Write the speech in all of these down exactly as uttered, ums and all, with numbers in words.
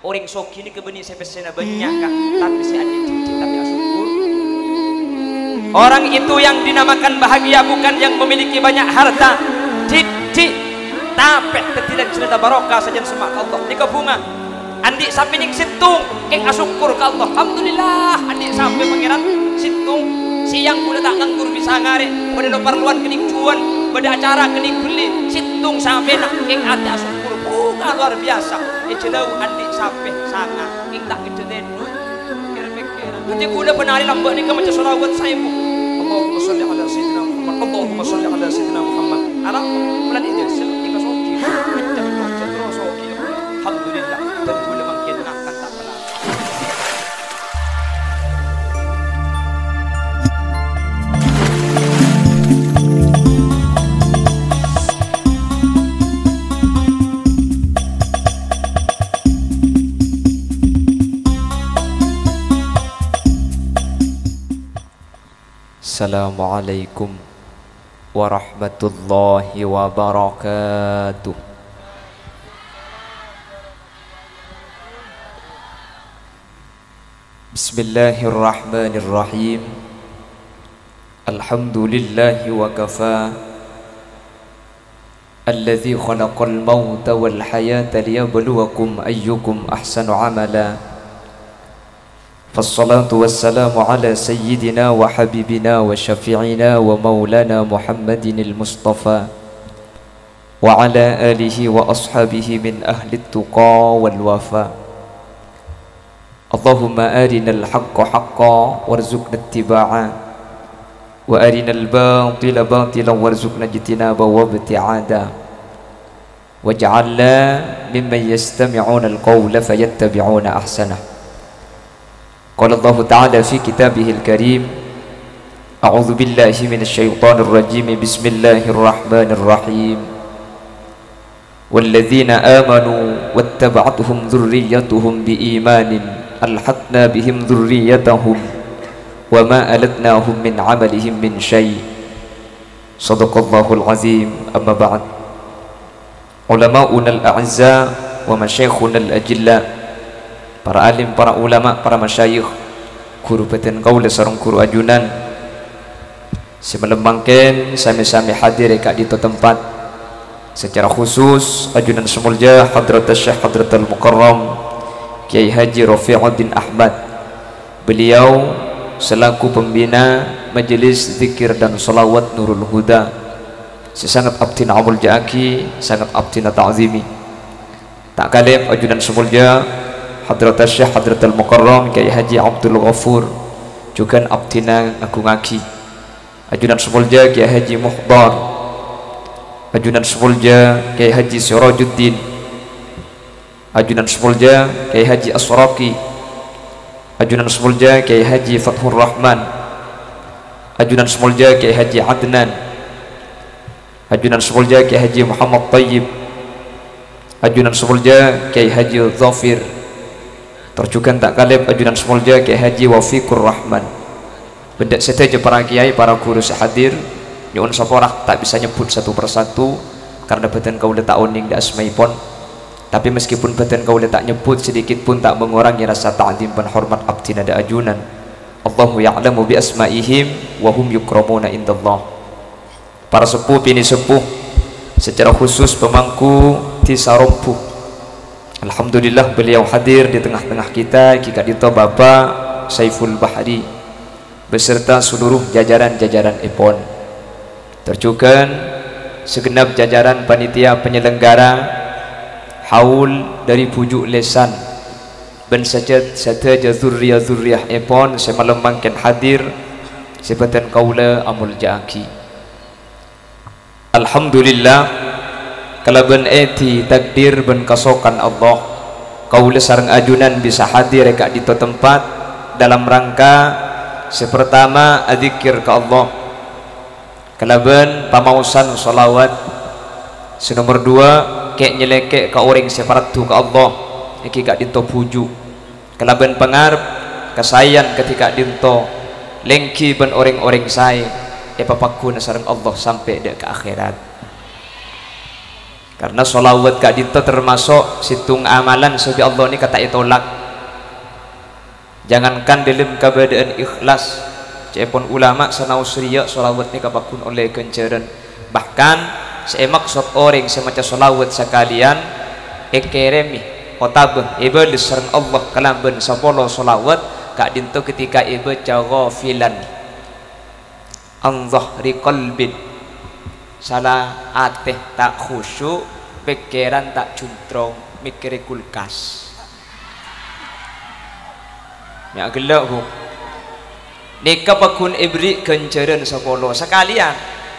orang soki ni kebeni sepesena banyak kah tapi si adik cici tapi asyukur. Orang itu yang dinamakan bahagia bukan yang memiliki banyak harta cici tapi tidak cerita barokah saja semak Allah ni bunga andi sampai ning situng keng asyukur ke Allah. Alhamdulillah andi sampai pangeran situng siang udah tak nganggur bisa ngare pada do perluan kening cuan pada acara kening beli situng sampai nak keng ati asyukur bunga luar biasa ecelau andi sampai sangat keng tak keceden kira-kira nanti kuda penari lambak ni macam surawat saya bu. Allahumma sholli ala sayyidina Muhammad Allahumma sholli ala sayyidina Muhammad anak bulan ini jika soki macam macam soki alhamdulillah dan boleh makin nak kata pelan. Assalamualaikum warahmatullahi wabarakatuh. Bismillahirrahmanirrahim. Alhamdulillahi wa kafa. Alladzi khalaqal mauta wal hayata liyabluwakum ayyukum ahsanu amala. فالصلاة والسلام على سيدنا وحبيبنا وشفيعنا ومولانا محمد المصطفى وعلى آله وأصحابه من أهل التقى والوفاء. اللهم أرنا الحق حقا وارزقنا اتباعه وأرنا الباطل باطلا وارزقنا اجتنابه وابتعاده واجعلنا ممن يستمعون القول فيتبعون أحسنه. قال الله تعالى في كتابه الكريم أعوذ بالله من الشيطان الرجيم بسم الله الرحمن الرحيم والذين آمنوا واتبعتهم ذريتهم بإيمان ألحقنا بهم ذريتهم وما ألتناهم من عملهم من شيء صدق الله العظيم. أما بعد علماؤنا الأعزاء ومشايخنا الأجلاء, para alim, para ulama, para masyayikh, guru beten kaula sareng guru ajunan semelembangkan sami-sami hadir ka di tempat secara khusus ajunan semulja Hadrat Syekh Hadratul Mukarram Kiai Haji Rafi'uddin Ahmad. Beliau selaku pembina majelis zikir dan salawat Nurul Huda sesangat abtina amul jaki sangat abtina ta'zimi. Tak kalem ajunan semulja Hadrat Syekh Hadratul Mukarram Kiai Haji Abdul Ghafur juga abdina aku ngaki. Ajunan semulja Kiai Haji Muhdar, ajunan semulja Kiai Haji Sirajuddin, ajunan semulja Kiai Haji Asraqi, ajunan semulja Kiai Haji Fathur Rahman, ajunan semulja Kiai Haji Adnan, ajunan semulja Kiai Haji Muhammad Tayyib, ajunan semulja Kiai Haji Zafir, terjukan tak kalib ajunan semulja Kiai Haji Wafiqur Rahman. Benda seteja para kiai, para guru sehadir nyuwun saporah tak bisa nyebut satu persatu karena beten kau letak oning di asmaipun, tapi meskipun beten kau letak nyebut sedikit pun tak mengurangi rasa ta'zim dan hormat abdi nada ajunan. Allahu ya'lamu bi asma'ihim wa hum yukramuna indallah. Para sepuh bini sepuh secara khusus pemangku Tisarompu, alhamdulillah beliau hadir di tengah-tengah kita. Kita dito Bapak Saiful Bahri beserta seluruh jajaran-jajaran epon, terjukan segenap jajaran panitia penyelenggara haul dari pujuk lesan ben sajad saja zurriyah-zurriyah epon semalembangkan hadir sebatan kaula amul jaki. Alhamdulillah kalaban eti takdir ben kasokan Allah kaula sareng ajunan bisa hadir reka di tempat dalam rangka sepertama adzikir ke Allah, kalaban pamausan salawat, senomor dua kek nyelekek ke orang separatu ke Allah iki gak dinto puju, kalaban pengarep kesayan ketika dinto lengki ben orang-orang say e papakuna sareng Allah sampai dek ke akhirat. karena sholawat kak dinto termasuk situng amalan sebi Allah ini kata itolak. Jangankan dalam keadaan ikhlas, cepon ulama sanaus riya sholawat ini kapakun oleh kenceran. Bahkan saya maksud orang semacam sholawat sekalian ekeremi otabah iba disarang Allah kalamben sapolo sholawat kak dinto ketika iba ghafilan an dhahri qalbin, salah ateh tak khusyuk, pikiran tak juntrong, mikir kulkas ya gelak bu nikah pakun ibri kenceran sapolo sekalian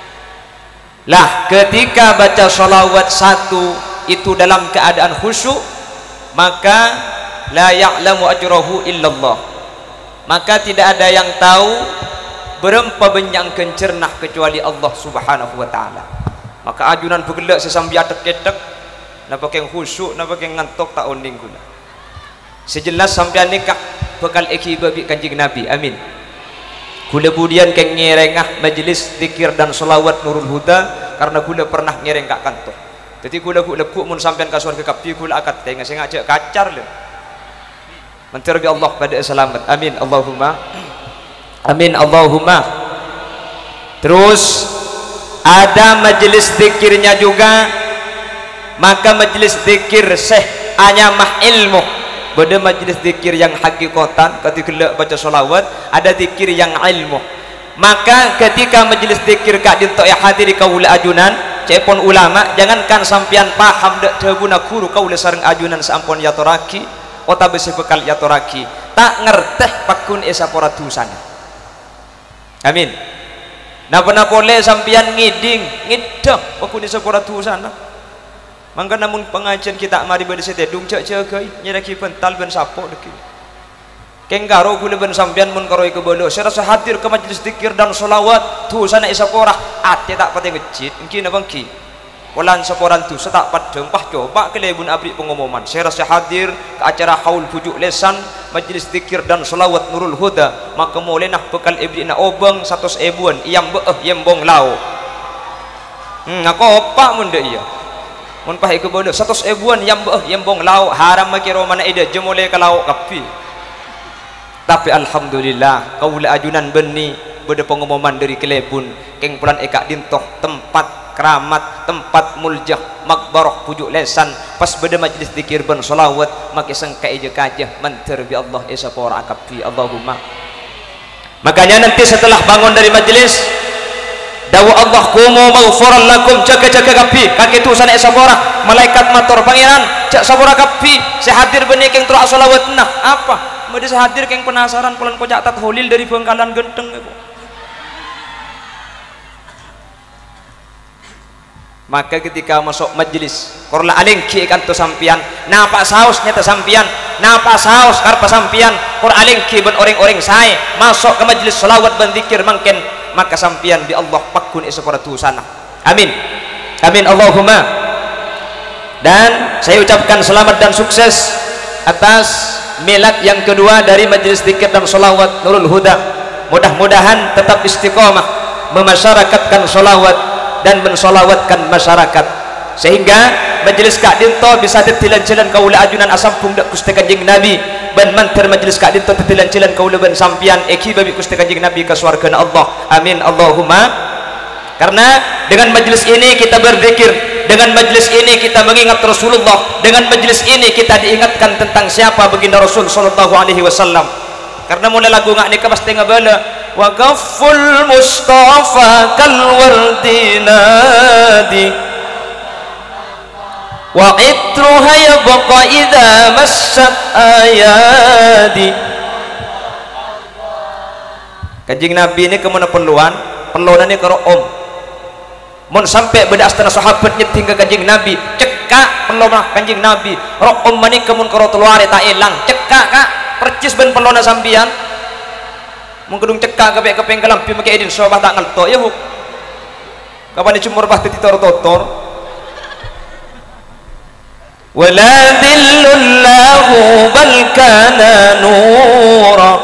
lah. Ketika baca sholawat satu itu dalam keadaan khusyuk, maka la ya'lamu ajrahu illallah, maka tidak ada yang tahu berapa banyak kencernah kecuali Allah subhanahu wa ta'ala. Maka ajunan bergelak sesambil atek-ketek napa keng khusyuk napa keng ngantok tak oning guna sejelas sampai nikah bekal ikiba bi kanjeng Nabi. Amin. Kula budian keng ngerengah majelis zikir dan sholawat Nurul Huda karena kula pernah ngereng kak kantor. Jadi kula kula lekuk mun sampean ka surga kapi kula akad tengah sing ngajak kacar le. Menterbi Allah pada selamat. Amin Allahumma. Amin Allahumma. Terus ada majelis zikirnya juga, maka majelis zikir Syekh anyamah ilmu. Beda majlis zikir yang hakikatan ketika baca sholawat, ada zikir yang ilmu. Maka ketika majlis zikir kak dinto ya hadiri kaula ajunan cepon ulama, jangankan sampian paham dak debuna guru kaula sareng ajunan sampun yatoraki ota besi bekal yatoraki tak ngerteh pakun esa pora dusana. Amin. Napa-napa le sampian ngiding ngidang pakun esa pora dusana. Mangga namun pengajian kita mari bade setedung cek cegai nyeraki pental ben sapok deki keng karo kula ben sampean mun karo iku bolo serasa hadir ke majelis zikir dan sholawat tu sana isa porah ate tak pate ngejit engki napa engki walan seporan tu setak padeng pah coba kelebun abri pengumuman serasa hadir ke acara haul pujuk lesan majelis zikir dan sholawat Nurul Huda, maka mulai nah bekal ibri na obeng satus ebuan iyam beeh yembong lao hmm aku opak mun de iya mun pah iku bodoh satu ebuan yang beuh yang bong lau haram makiro mana ida jemole kalau kapi. Tapi alhamdulillah kaula ajunan beni beda pengumuman dari kelebun keng pulan eka dintoh tempat keramat tempat muljah makbarah pujuk lesan pas beda majlis zikir ben sholawat maki sengka ija kajah manter bi Allah esa pora kapi. Allahumma. Makanya nanti setelah bangun dari majlis dawa Allah kumu maghfuran lakum jaga-jaga kapi kaki tu sana sabora malaikat matur pangeran cak sabora kapi saya hadir benih keng terus sholawat nah apa mesti saya hadir keng penasaran pulan kocak tat holil dari Bangkalan genteng ibu. Maka ketika masuk majelis korla alengki kan tu sampian napa saus nyata sampian napa saus karpa sampian kor alengki ben orang-orang saya masuk ke majelis sholawat ben zikir mangken maka sampian di Allah pakun esapara sana. Amin. Amin Allahumma. Dan saya ucapkan selamat dan sukses atas milad yang kedua dari majelis zikir dan sholawat Nurul Huda. Mudah-mudahan tetap istiqomah memasyarakatkan sholawat dan mensolawatkan masyarakat sehingga majelis kak dinto bisa tetilan-tilan kaula ajunan asampung dak kusti kanjeng Nabi ban manter majelis kak dinto tetilan-tilan kaula ban sampian eki babi kusti kanjeng Nabi ka swargana Allah. Amin Allahumma. Karena dengan majelis ini kita berzikir, dengan majelis ini kita mengingat Rasulullah, dengan majelis ini kita diingatkan tentang siapa baginda Rasul sallallahu alaihi wasallam. Karena mulai lagu ngak nikah pasti ngabala wa kaful mustafa kal wardinadi wa itruha yabqa idza massat ayadi. Kanjeng Nabi ini kemana perluan perluan ini karo om mun sampai beda astana sahabat nyeting ke kanjeng Nabi cekak perluan kanjeng Nabi ro om mani kemun karo teluare tak elang cekak kak percis ben perluan sampian mengkedung cekak kepek kepeng kelampi make edin sobah tak ngelto ya bu kapan dicumur bah titor-totor wala dhillullahu bal kana nura.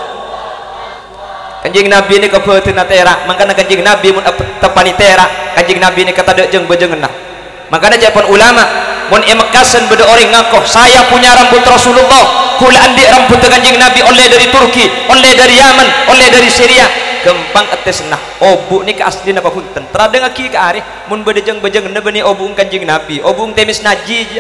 Kanjeng Nabi ini kebetulan terak makanya kanjeng Nabi mun tepani terak kanjeng Nabi ini kata dek jeng bejeng nah makanya jawaban ulama mun emekasan beda orang ngaku saya punya rambut Rasulullah kula andi rambut Kanjeng Nabi oleh dari Turki, oleh dari Yaman, oleh dari Syria gempang etes nah obu ni ke asli napa punten terada ngaki ke ari mun bedejeng-bejeng na bani obung Kanjeng Nabi obung temis naji ya.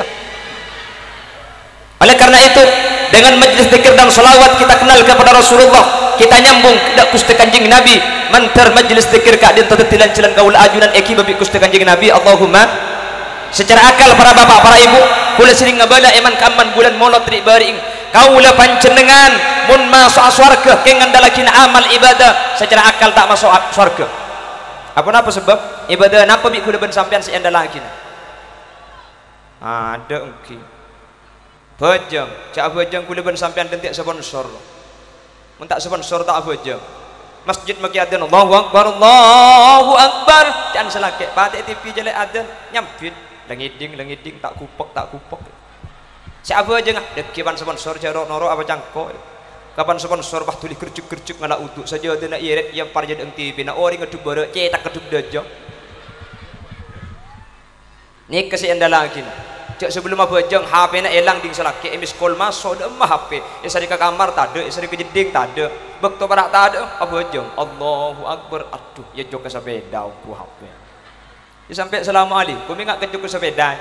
Oleh karena itu dengan majlis zikir dan salawat kita kenal kepada Rasulullah, kita nyambung dak kuste Kanjeng Nabi mantar majlis zikir ka din tetetilan cilan kaul ajunan eki babi kuste Kanjeng Nabi. Allahumma secara akal para bapak para ibu kula sering ngabada eman kaman bulan maulud tri baring kaula panjenengan mun masuk swarga kengan dalakin amal ibadah secara akal tak masuk swarga. Apa napa sebab ibadah napa bi kula ben sampean seenda lagi ada engki bajang cak bajang kula ben sampean dentik sponsor mun tak sponsor tak bajang masjid maki adzan Allahu akbar Allahu akbar jangan selake patek T V jelek adzan nyampit langiding langiding tak kupek tak kupek cak bajang dekipan sponsor jaro noro apa cangko kapan sponsor bah tuli kercuk-kercuk ngala utuk saja dena iret yang parjad eng T V na ori ngedub bare cetak kedub dajo ni kasi anda lagi cak sebelum apa jeng H P na elang ding selaki emis call masuk dah mah H P esari ke kamar tak ada esari ke jeding tak ada bekto barak tak ada apa jeng Allahu akbar aduh ya jok ke sepeda ku H P ya sampai assalamualaikum ingat ke jok ke sepeda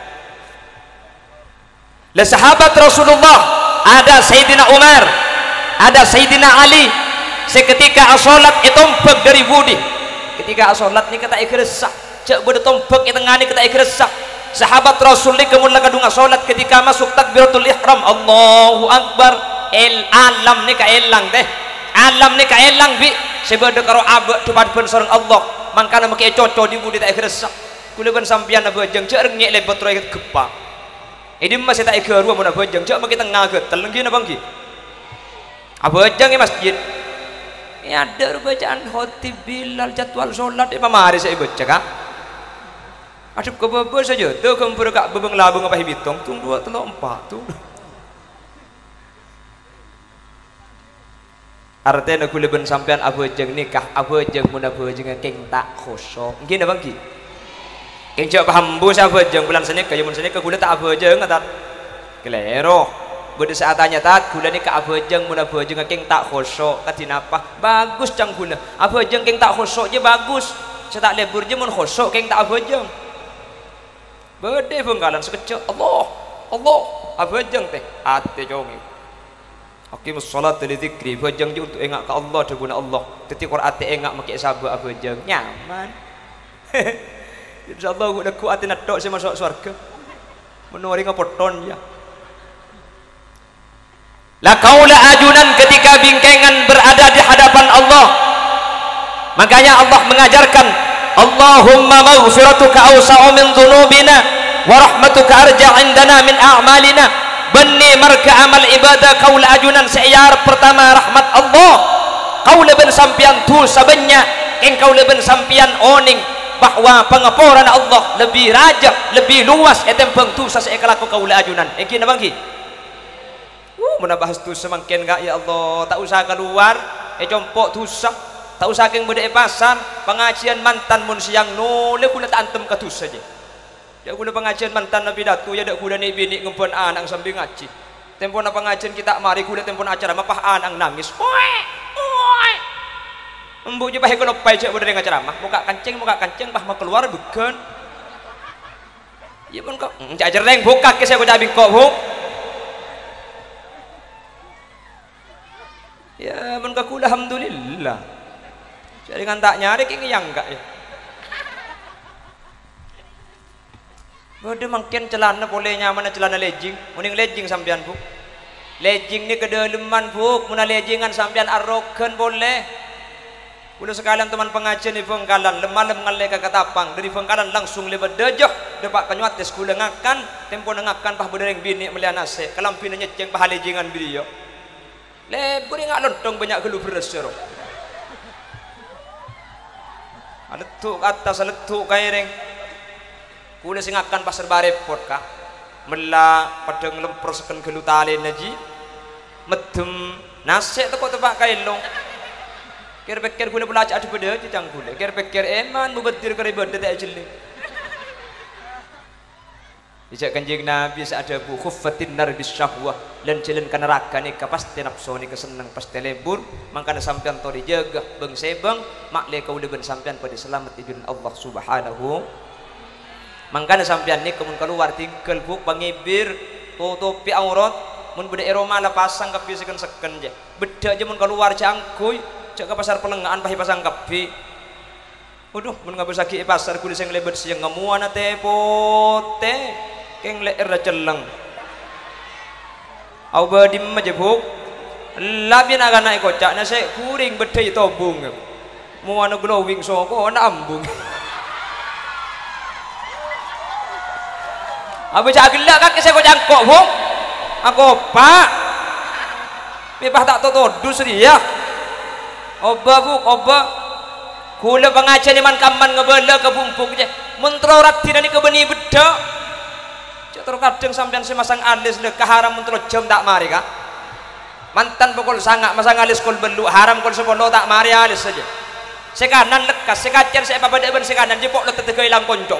la sahabat Rasulullah ada Sayyidina Umar ada Sayyidina Ali seketika asolat itompek dari budi ketika asolat ni kata ikresah cak bodo tompek itengani kata ikresah sahabat Rasul ni kemudian kadung salat ketika masuk takbiratul ihram Allahu akbar el alam ni ka elang teh alam ni ka elang bi sebeda karo abek tupat ben sareng Allah mangkana make coco di budi tak gresak kula ben sampeyan abajeng cek rengek lebet roy gepa ini masih tak igaru mun abajeng cek make tengah getel nggih napa nggih abajeng di masjid ya ada bacaan khotib Bilal jadwal salat e pamari saya baca ka adep ke bebe saja tu kempur kak bebeng labung apa hibitung tung dua telur empat tu artinya aku leben sampean apa jeng nikah apa jeng mun apa jeng keng tak khosok nggih napa nggih keng cak paham bu apa jeng bulan seni kaya mun seni ke kula tak apa jeng ngatat kelero bede saatanya tat kula ni ka apa jeng mun apa jeng keng tak khosok katina apa bagus cang kula apa jeng keng tak khosok je bagus saya tak lebur je mun khosok keng tak apa jeng bede penggalan sekecil Allah Allah apa jeng teh ate jongi aqimus salat li dzikri bajeng je untuk engak ke Allah deguna Allah teti Quran ate engak make sabak apa jeng nyaman insyaallah udah ku ate natok saya masuk surga menori ngapoton ya la kaula ajunan ketika bingkengan berada di hadapan Allah makanya Allah mengajarkan Allahumma maghfiratuka awsa'u min dhunubina wa rahmatuka arja' indana min a'malina benni marka amal ibadah kaula ajunan seiyar pertama rahmat Allah kaula ben sampian tu sabenya ing kaula ben sampian oning bahwa pengapuran Allah lebih rajah lebih luas etem pengtusa seekalaku kaula ajunan iki napa nggih uh mun bahas tu semangken gak ya Allah tak usah keluar e compok tusak tak usah keng beda pasar pengajian mantan mun siang nole kula tak antem katus saja ya kula pengajian mantan nabi datu ya dak kula ni bini ngempon anak sambil ngaji tempon apa pengajian kita mari kula tempon acara mapah anak nangis oi oi embu je bae kula pai cek beda ngacara mah muka kancing muka kancing bah mau keluar bukan ya pun kok cak jereng buka ke saya kok abing kok bu ya mun ka kula alhamdulillah jadi kan tak nyari ini yang enggak ya bodoh mungkin celana boleh nyaman celana legging mending legging sampean bu legging ni kedalaman bu muna leggingan sampean arogan boleh udah sekalian teman pengajian di Bengkalan lemah mengalih ke Katapang dari Bengkalan langsung lebat dejah depak kenyuates kula ngakan tempo ngakan pah berdereng bini melihat nasi kelampin nyeceng pah leggingan beliau lebur ngak lontong banyak gelu beres ya letuk atas letuk kaireng kula sing akan pasar barepot kah mela pada ngelemprosken gelu tali naji medem nasik teko tepak kailong kira pikir kula pula ajak beda cicang kula kira pikir eman mubadir kare beda tak jeli Ijak Kanjeng Nabi seada bu khuffatin nar bisyahwah lan jalan ka neraka ni ka pasti nafsu ni kesenang pasti lebur mangkana sampean to dijaga beng sebang makle kau leben sampean pada selamat idun Allah Subhanahu mangkana sampean ni kemun keluar tinggal buk pangibir tutupi aurat mun beda eroma la pasang kapi seken seken je beda aja mun keluar jangkuy cak ka pasar pelengaan pahi pasang kapi waduh mun ngabesaki pasar kudu sing lebet siang ngamuana teh pote keng leer da celeng au badim majebuk labin aga naik kocak na se kuring bedai tobung muana glowing soko na ambung abu jagila kak se kocak kok bung aku pak pipah tak totodu seria oba buk oba kula pengajian iman kaman ngebela kebumpuk je mentro raktina ni kebeni beda terkadang sampean semasang alis le haram mentro jam tak mari kak mantan pokol sangat masang alis kol belu haram kol sebolo tak mari alis saja sekanan lekas sekacer saya apa ben sekanan jepok le tetega ilang koncong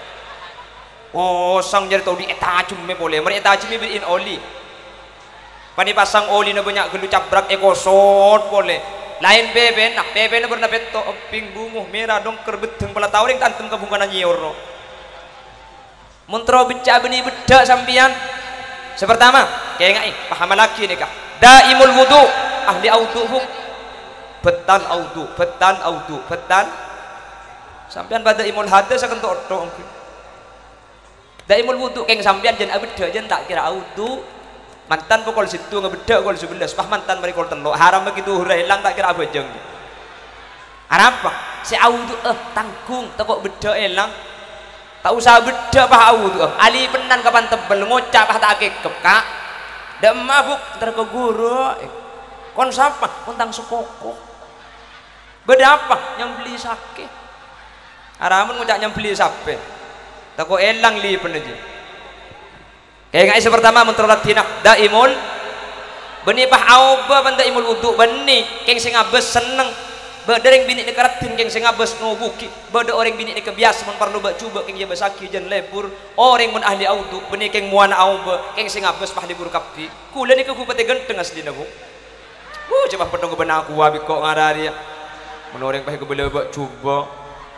oh sang jadi tau di etajum me boleh mari etajum me in oli pani pasang oli na banyak gelu cabrak ekosot boleh lain beben nak beben na bernapet to ping bunguh merah dong kerbeteng pala tauring tantem kabungkan nyior Muntro beca beni beda sampian. Sepertama, kayak ngai paham lagi nih kak. Daimul wudu, ahli audu huk. Betal audu, betal audu, betal. Sampian pada imul hadas akan tok-tok. Daimul wudu keng sampian jen abeda jen tak kira audu. Mantan pokol situ ngebeda kol sebelas. Pah mantan mari kol telok. Haram begitu hurai hilang tak kira apa jeng. Apa? Si audu eh tanggung tekok beda hilang. Tak usah beda pah audu ali penan kapan tebel ngocap pah tak kekep kak dak mabuk ntar ke guru kon sapa kontang sekoko beda apa yang beli sake haramun ngocak yang beli sape tako elang li penaji kayak ngai sepertama mentrolat tinak daimul beni pah auba banda imul wudu beni keng sing abes seneng badereng bini ni karatin keng sing abes no buki bade orang bini ni kebiasa mun parno ba cuba keng jaba saki jen lebur orang mun ahli audu beni keng muana auba keng sing abes pah libur kapi kula ni kekupate genteng asli na bu uh coba pedong bena aku abi kok ngarari mun orang pah kebele ba cuba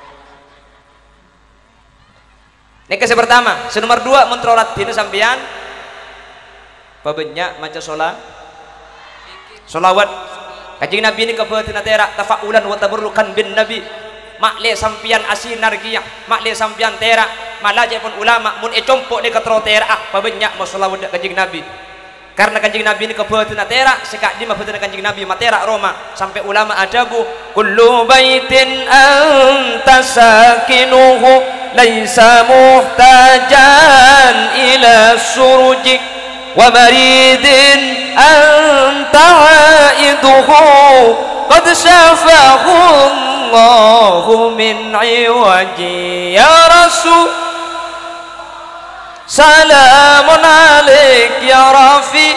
nek ke pertama senomor dua mun trolat dina sampean babenya maca salat selawat Kanjeng Nabi ini kebetulan terak tafaulan wa tabarrukan bin Nabi makle sampian asinar giyah makle sampian terak malah pun ulama mun e compok ni katro terak pabanyak masalawat Kanjeng Nabi karena Kanjeng Nabi ini kebetulan terak sekak di mabetulan Kanjeng Nabi materak Roma sampai ulama adabu kullu baitin anta sakinuhu laisa muhtajan ila surujik wa maridin anta aiduhu qad syafahu Allahu min iwaji ya Rasul salamun alaik ya Rafi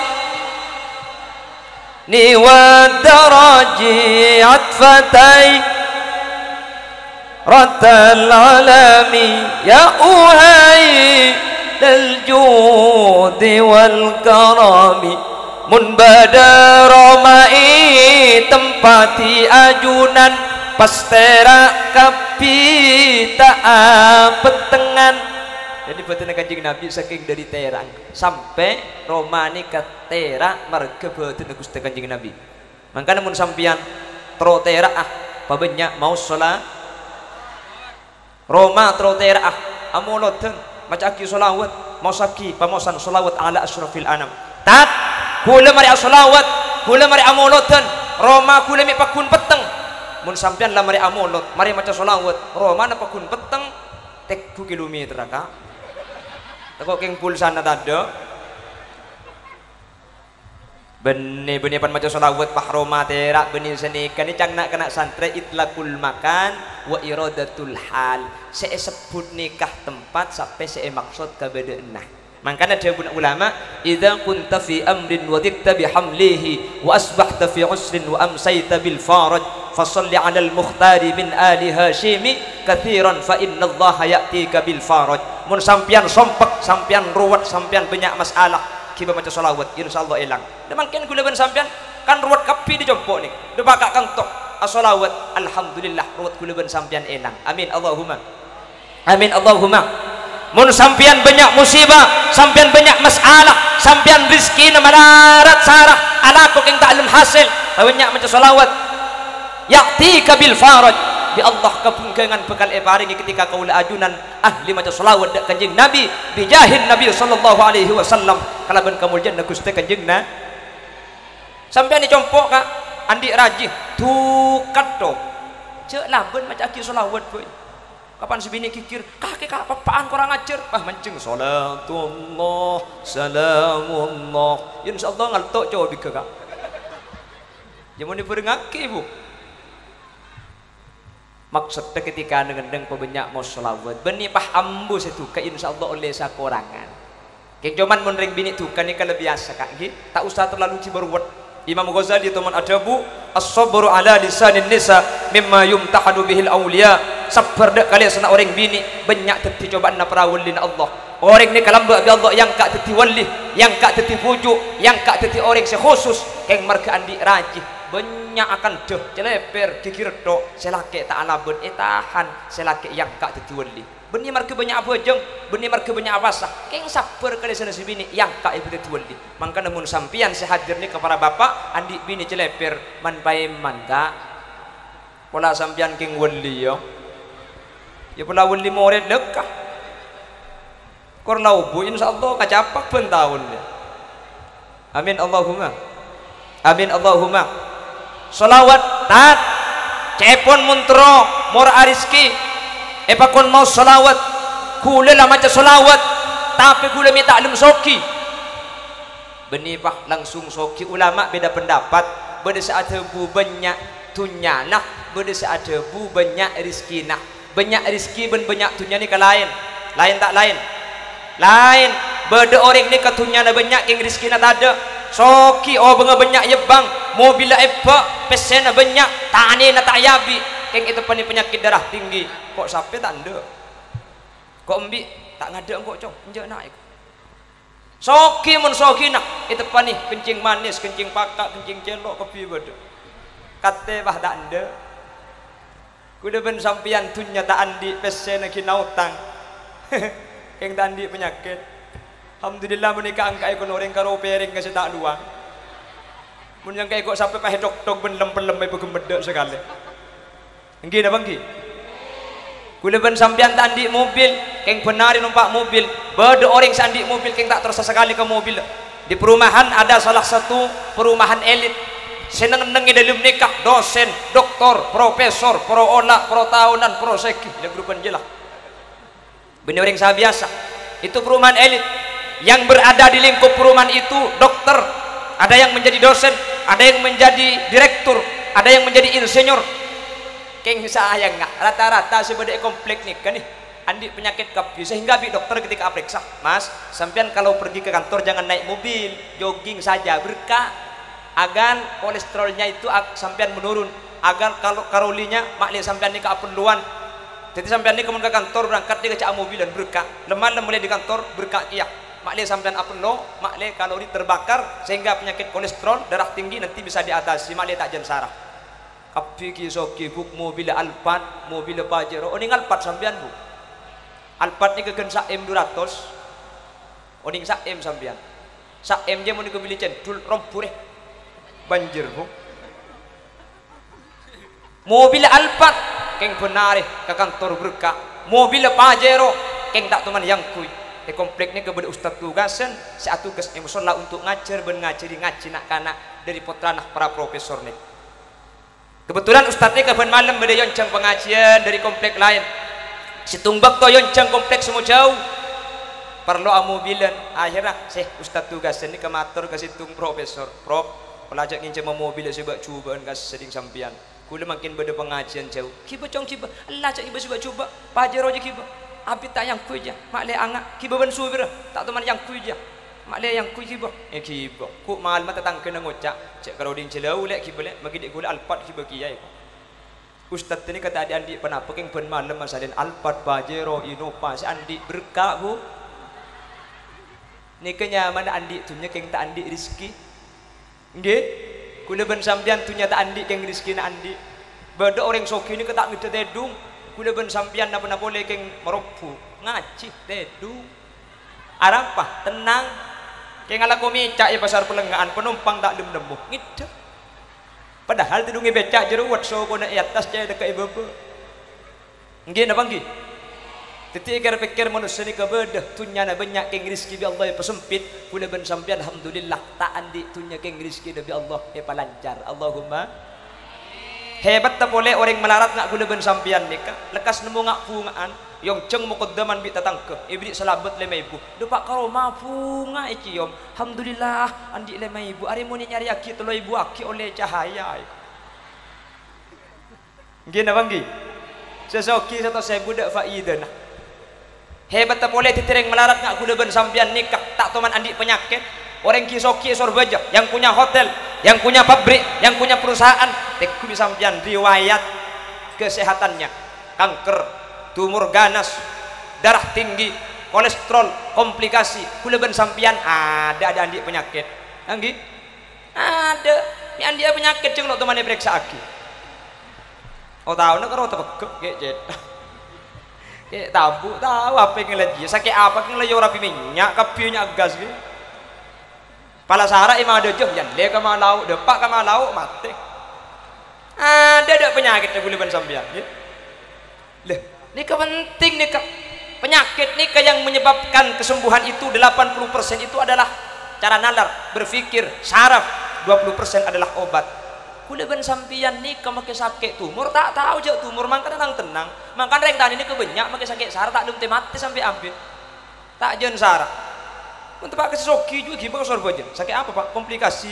ni wa daraji atfatai ratal alami ya uhai dal judi wal karami mun bada romai tempati ajunan pastera kapi tak petengan jadi betul Kanjeng Nabi saking dari terang sampai Roma ni ke terak marga betul Gusti Kanjeng Nabi makanya mun sampian tro terak ah pabanyak mau sholat Roma tro terak ah amoloten maca aki sholawat mau saki pamosan sholawat ala asyrafil anam tat kula mari sholawat kula mari amoloten Roma kula mi pakun peteng mun sampean la mari amolot mari maca sholawat Roma na pakun peteng tek dua kilometer ka teko keng pulsana tado beni beni pan maca sholawat pah Roma terak beni senikan ni cang nak kena santre itlaqul makan wa iradatul hal saya sebut nikah tempat sampai saya maksud kabeda enah makanya ada ulama idza kunta fi amrin wa dikta bihamlihi wa asbahta fi usrin wa amsayta bil faraj fasalli ala al mukhtari min ali hashimi kathiran fa inna allaha ya'tika bil faraj mun sampian sompek sampean ruwet sampean banyak masalah kiba maca selawat insyaallah elang demakin kula ben sampean kan ruwet kapi di jompok nih de bakak kang tok as-selawat alhamdulillah ruwet kula ben sampean elang amin Allahumma amin Allahumma mun sampean banyak musibah sampean banyak masalah sampean rizki na malarat sarah anakku king ta'lum hasil banyak maca selawat ya'tika bil faraj bi Allah kapungkengan bekal e paringi ketika kaula ajunan ahli maca selawat dak kanjeng Nabi bijahin Nabi sallallahu alaihi wasallam kalaban kamuljan Gusti kanjeng na sampean dicompok ka andi rajih tukat to cek laben maca aki selawat boy kapan sebini kikir kakek apaan kurang ajar ah mancing salatullah salamullah insyaallah ngaltok coba bika kak jamun diperengaki ibu maksudnya ketika ngendeng pebanyak mau selawat benih pah ambu setu ke insyaallah oleh sakorangan kek cuman menring bini tuh kan ini kan biasa kak gitu tak usah terlalu ciberwet Imam Ghazali teman adabu as-sabru ala lisanin nisa mimma yumtahanu bihil awliya sabar dak kalian sana orang bini banyak teti cobaan na para wali Allah orang ni kalam bi Allah yang kak teti wali yang kak teti pujuk yang kak teti orang sekhusus keng marga andi rajih banyak akan deh celeper kikir do selake tak alabun etahan selake yang kak teti wali benih marga banyak apa jeng benih marga banyak apa sah keng sabar kalian sana si bini yang kak ibu teti wali mangka namun sampian sehadir ni kepada bapak andi bini celeper man bae man kak pola sampian keng wali yo ya pola wali murid dekah korlau bu insyaallah kacapak pun tahun ya amin Allahumma amin Allahumma selawat tat cepon muntro mor ariski epakon mau selawat kule lah macam selawat tapi kule minta alim soki benipah langsung soki ulama beda pendapat beda saat bu banyak tunyanah beda saat bu banyak rizki nah banyak rizki ben banyak tunyani ke lain lain tak lain lain beda orang ni katunyana banyak yang rizki na tak ada soki oh benga banyak yebang mobil eba pesena banyak tani na tak yabi keng itu pani penyakit darah tinggi kok sampai tak ada kok embi tak ngada kok cong enjak naik soki mun soki nak itu pani kencing manis kencing pakak kencing celok kopi beda kate bah tak ada kuda ben sampian tunya tak andi pesena kinautang keng tak andi penyakit alhamdulillah menikah angka ikon orang karo pering kasih tak luang mun yang kayak kok sampai pahe dok-dok ben lem-lem ibu gemedek sekali enggi dah bangki kula ben sampean tak andi mobil keng benari numpak mobil beda orang sandi mobil keng tak terasa sekali ke mobil di perumahan ada salah satu perumahan elit seneng-nengi dalam nikah dosen doktor profesor pro olah pro tahunan pro seki dan grupan jelah bener orang saya biasa itu perumahan elit yang berada di lingkup perumahan itu dokter ada yang menjadi dosen ada yang menjadi direktur ada yang menjadi insinyur keng sayang nggak rata-rata sebagai komplek nih kan nih andi penyakit kapi sehingga bi dokter ketika periksa mas sampean kalau pergi ke kantor jangan naik mobil jogging saja berkah agar kolesterolnya itu sampean menurun agar kalau karolinya makli sampean ini keaperluan jadi sampean ini kemudian ke kantor berangkat dia ke mobil dan berkah lemah mulai di kantor berkah kia makli sampean apelo makli kalori terbakar sehingga penyakit kolesterol darah tinggi nanti bisa diatasi makli tak jen sarah kapi kisoki buk mobil Alphard mobil Pajero oning Alphard sampean bu Alphard ni keken sak M dua ratus oning sak M sampean sak M je mau dikebili centul rompure banjir bu mobil Alphard keng benare ke kantor berkah mobil Pajero keng tak teman yang kui di komplek ni kepada ustaz tugasan saat tugas emosional untuk ngajar ben ngajari ngaji nak kanak dari potranah para profesor ni kebetulan ustaznya kapan malam beda yoncang pengajian dari komplek lain situmbak to yoncang komplek semua jauh perlu amobilan akhirnya sih ustaz tugasan ni ke matur ke situng profesor prof pelajak ngince mobil sebab cubaan kasih seding sampian kula makin beda pengajian jauh kiba cong kiba Allah cak iba sebab coba pajero je kiba abi tak yang kuy je mak le angak kiba ben subir tak teman yang kuy je mak le yang kuy kiba eh kiba ku mal mata tang kena ngocak cek kalau ding celau lek kiba lek magi dik gula Alphard kiba kiai ustaz ni kata adik andi penapa keng ben malam masalin Alphard pajero Innova si andi berkah bu nika nyaman andi tunya keng tak andi rezeki nggih kula ben sampean tunya tak andi keng rezeki na andi beda orang soki ni ketak ngede tedung kula ben sampean napa boleh keng meropu ngaji tedung arapa tenang keng ala komicak ya pasar pelengahan penumpang tak dem nemu ngide padahal tidungi becak jeruat so kona i atas jaya dekat ibu nggih napa nggih ketika pikir manusia ni kebedah tunya na banyak keng rezeki bi Allah pesempit kula ben sampean alhamdulillah tak andi tunya keng rezeki bi Allah e palancar Allahumma hebat tak boleh orang melarat nak guna ben sampian nikah lekas nemu ngak pungaan yang ceng mukaddaman bi tatangke ibri salabat lima ibu depak karo mapunga iciom alhamdulillah andi lima ibu ari muni nyari aki telo ibu aki oleh cahaya nggih napa nggih sesoki satu saya budak faidah hebat tak boleh ditereng melarat ngak guna ben sampian nikah tak toman andi penyakit orang kisoki sorbaja yang punya hotel yang punya pabrik yang punya perusahaan teku bisa sampean riwayat kesehatannya kanker tumor ganas darah tinggi kolesterol komplikasi kula ben sampean ada ada andi penyakit nggih ada ni andi penyakit jeung lo temane periksa aki oh tahu nek karo tepek ge cetak ge tabu tahu apa yang lagi sakit apa yang lagi ora minyak kabehnya gas ge pala sara ima ada jauh yang le kama lau depak kama lau mati ada ada penyakit yang boleh ban sampean ya leh ini penting nih penyakit nih yang menyebabkan kesembuhan itu delapan puluh persen itu adalah cara nalar berpikir saraf dua puluh persen adalah obat boleh ban sampean nih make sakit tumor tak tahu jauh tumor mangka tenang tenang mangka reng tani ini kebanyak make sakit saraf tak belum mati sampai ambil tak jen saraf untuk pakai soki juga gimana sorbaja sakit apa pak komplikasi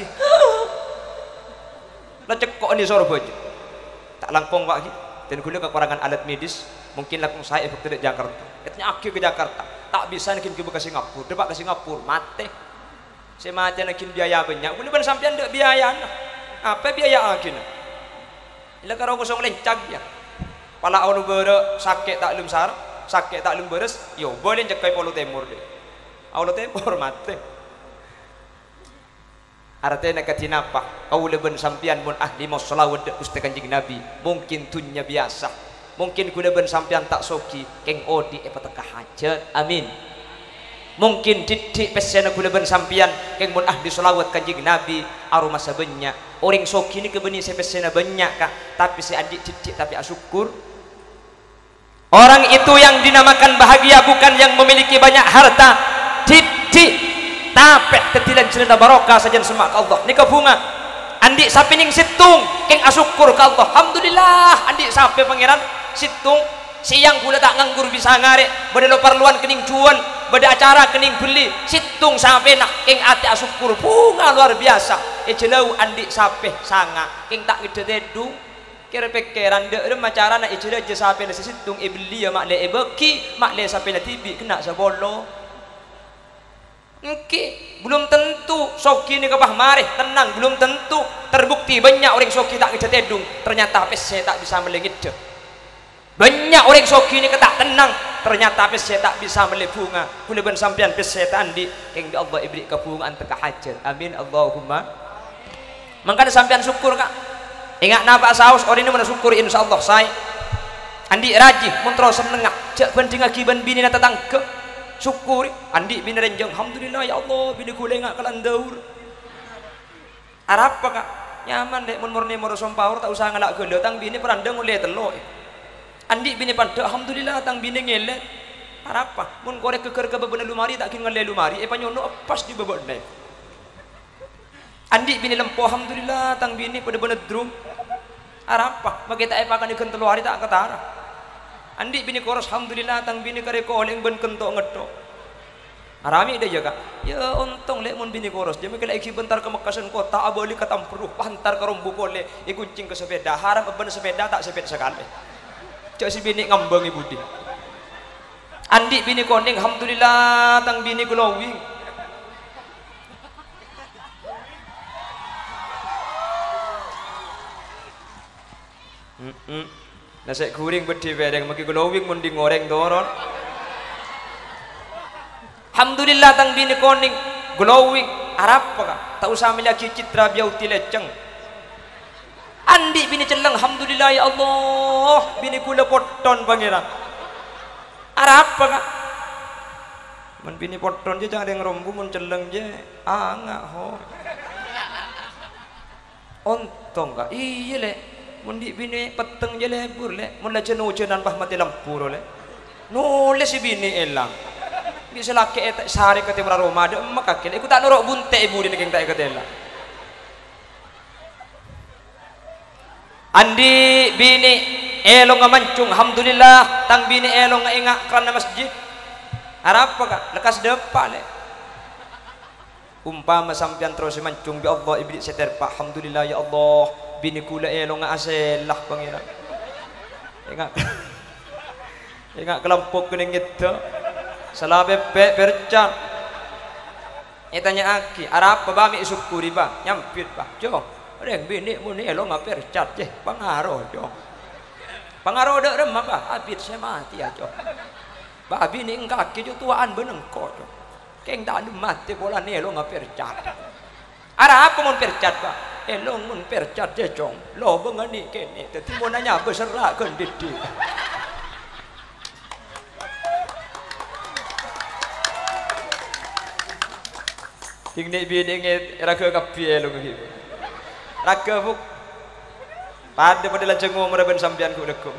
lecek kok ini sorbaja tak langkong pak dan gula kekurangan alat medis mungkin langsung saya efek dari Jakarta katanya akhir ke Jakarta tak bisa nakin ke Singapura depak ke Singapura mati saya mati nakin biaya banyak gula ban sampean ndak biaya apa biaya akhirnya ila karo kosong lencag ya pala anu beure sakit tak lum sar sakit tak lum beres yo boleh cekai polo timur deh Allah teh hormati artinya katina apa kau leben sampian mun ahli mau selawat ustaz kanjeng Nabi mungkin tunya biasa mungkin kula ben sampian tak soki keng odi e pataka hajat amin mungkin titik pesen kula ben sampian keng mun ahli selawat kanjeng Nabi aroma sabenya orang soki ni kebeni se pesena banyak kak tapi se adik titik tapi asyukur orang itu yang dinamakan bahagia bukan yang memiliki banyak harta titik tapek tetilan celana barokah saja semak Allah ni ke bunga andi sapi ning situng keng asyukur ke Allah alhamdulillah andi sapi pangeran situng siang kula tak nganggur bisa ngare bade lo perluan kening jual bade acara kening beli situng sapi nak keng ati asyukur bunga luar biasa e jelau andi sapi sanga keng tak ngede tedu kira pikiran dek macara nak e jela je sapi na situng e beli ya mak le e beki mak le sapi na tibi kena sabolo Oke, belum tentu soki ini kepah marih tenang belum tentu terbukti banyak orang soki tak ngejat edung ternyata apes saya tak bisa melengit banyak orang soki ini ketak tenang ternyata apes saya tak bisa melih bunga boleh ben sampean apes saya tandi yang Allah ibri kebungaan teka hajat amin Allahumma makanya sampean syukur kak ingat napa saus orang ini mana syukur insya Allah saya andi rajih mentro senengak jak banding akiban bini na tetangga syukuri andi bini renjeng alhamdulillah ya Allah bini kule ngak kelandaur arapa kak nyaman dek mun murni moro sompaur tak usah ngelak gelo tang bini perandang mulai telo andi bini pada alhamdulillah tang bini ngele arapa mun korek keker ke bebenah lumari tak kin ngele lumari e panyono pas di bebek dek andi bini lempo alhamdulillah tang bini pada bener drum arapa bagi tak epakan ikan telu hari tak ketara andi bini koros alhamdulillah tang bini kare ko oleh ben kentok ngetok arami dia jaga ya untung lek mun bini koros dia mikir iki bentar ke Mekasan kota aboli katampuruh pantar ke rombu kole ikuncing ke sepeda harap ben sepeda tak sepeda sekali cok si bini ngambang ibu di andi bini koning alhamdulillah tang bini glowing mm -mm. Nasi goreng bedi bereng maki glowing mun di ngoreng doron alhamdulillah tang bini koning glowing arap ka tak usah milaki citra biauti leceng andi bini celeng alhamdulillah ya Allah bini kula poton pangeran arap ka men bini poton je jangan yang rombu mun celeng je angak ho ontong ka iya le mun di bini peteng je lebur le mun la jenu jenan bah mati lampu le nulis si bini elang bisa laki etak sehari ke timur rumah ada emak kakek aku tak norok bunte ibu di negeng tak ketela andi bini elong ngamancung alhamdulillah tang bini elong ngingak kerana masjid harap kak lekas depan le umpama sampian terus mancung bi Allah iblis seterpa alhamdulillah ya Allah bini kula elong ngaselah pangeran ingat ingat kelompok kuning itu salah bebek bercan itanya aki arab bami syukuri bah nyampit bah jo reng bini muni elong ngapercat je pangaruh jo pangaruh dak remah bah abit saya mati ya jo bah bini engkaki jo tuaan benengko jo keng tak ada mati bola ni elong ngapercat arab mun percat bah elong mun percat je jong lo bengani kene teti mun nanya beserak kan didi tinggi bini nget raga kapi elong gitu raga buk pada pada lah cengung meraben sampian ku dekum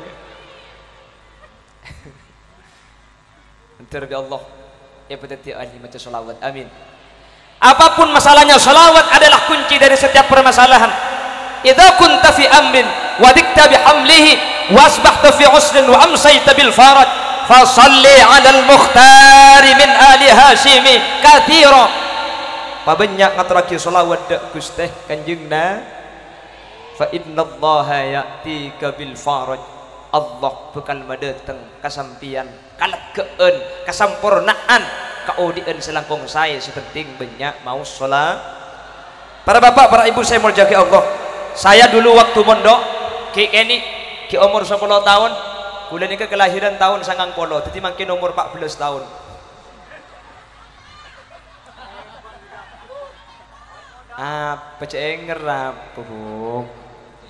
antar bi Allah ya petati ahli maca salawat amin apapun masalahnya salawat adalah kunci dari setiap permasalahan idza kunta fi amrin wa dikta bi hamlihi wa asbahta fi usrin wa amsayta bil faraj fa salli ala al mukhtar min ali hashimi kathira pabanyak ngaturake salawat dak Gusti kanjengna fa innallaha ya'tika bil faraj Allah bekal madateng kasampian kalkeun kasampurnaan kaudieun selangkung saya sepenting banyak mau salat para bapak para ibu saya mau jaga Allah saya dulu waktu mondok ki keni ki umur sepuluh tahun kula nika kelahiran tahun sangang polo jadi makin umur empat belas tahun apa cek ngerap bu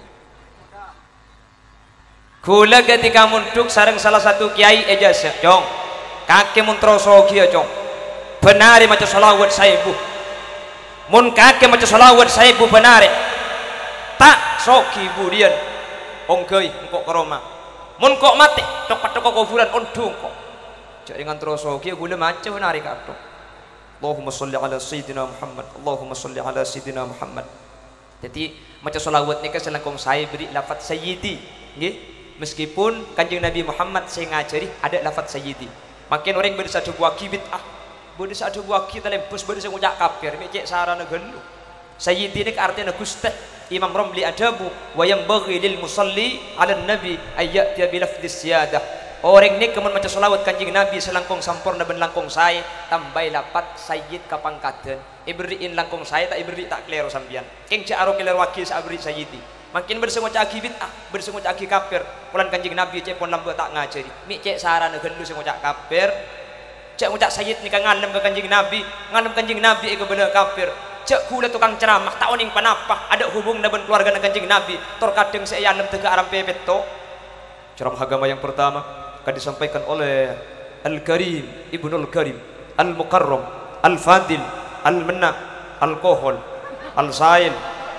kula ketika munduk sareng salah satu kiai ejazah jong kake mun troso kieu jong benari maca selawat saibu mun kake maca selawat saibu benari tak soki budian ongkei engko karoma mun kok mati tok patok kuburan ondung kok cek dengan troso kieu kula maca benari katok Allahumma sholli ala sayyidina Muhammad Allahumma sholli ala sayyidina Muhammad jadi maca selawat nika selangkung saya beri lafaz sayyidi nggih meskipun kanjeng Nabi Muhammad saya ngajari ada lafaz sayyidi makin orang bersatu buah kibit ah bersatu buah kita lempus bersatu ngucap kafir mecek sarana gelu sayyidi ini artinya Gusti Imam Romli adabu wa yanbaghi lil musalli ala nabi ayat bi lafdis siyadah orang ini kemun maca selawat kanjeng Nabi selangkung sampurna ben langkung saya tambah lafaz sayyid kapangkaten iberiin langkung saya tak iberi tak klero sampean keng cak aro klero wakil sabri sayyidi makin bersengo caki bid'ah bersengo caki kafir pulan kanjeng Nabi cek pun lambe tak ngajari mi cek sarana gelu sengo cak kafir cek ngucak sayyid nika ngalem ke kanjeng Nabi ngalem kanjeng Nabi ke bener kafir cek kula tukang ceramah tak oning panapah ada hubung dengan keluarga kanjeng Nabi tor kadeng saya ngalem tega aram pepet to ceramah agama yang pertama akan disampaikan oleh Al-Karim Ibnul Karim Al-Mukarram Al-Fadil Al-Menna Al-Kohol Al-Sail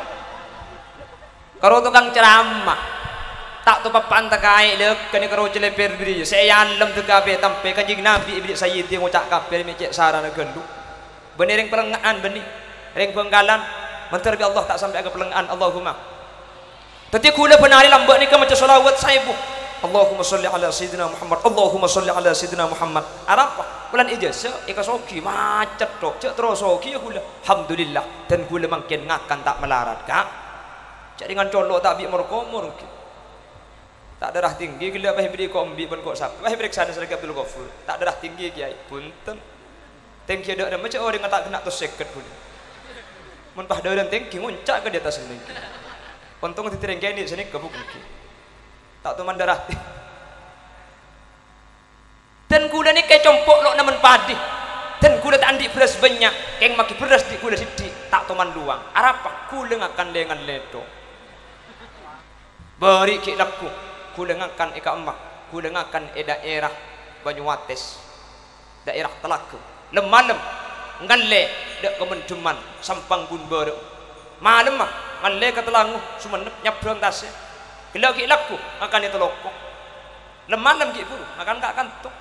karo tukang ceramah tak tu papan tak kai lek kene karo celeper biri saya alam tu kabe tampe kanjeng Nabi iblis sayyid dia ngucap kafir mecek sarana gendu bener yang pelengaan beni reng penggalan mentar bi Allah tak sampai ke pelengaan Allahumma tadi kula benari lambak ni ke maca selawat saya bu Allahumma sholli ala sayyidina Muhammad Allahumma sholli ala sayyidina Muhammad arapa bulan ijazah ikasoki macet tok cek terus soki ya kula alhamdulillah dan kula makin ngakan tak melarat kak cak dengan colok tak bi merkomor tak darah tinggi gila bah beri kombi pun kok sap bah beri sana sedekah Abdul Ghafur tak darah tinggi kiai punten tengki ada ada macam orang tak kena tu seket pun mun pah daun tengki nguncak ke di atas ini untung ditereng kiai ni sini kebuk tak tu mandarah dan kuda ni kayak compok lo namun padi dan kula tak andi beras banyak keng maki beras di kula sidi tak toman luang arapa kula ngakan dengan ledo beri ki laku kula ngakan eka emak kula ngakan e daerah Banyuwates daerah Telaga lemalem ngalle dek kemendeman sampang bun bere malem mah ngalle ka Telangu sumenep nyabrang tasnya gila ki laku ngakan itu loko lemalem ki buru makan kak kantuk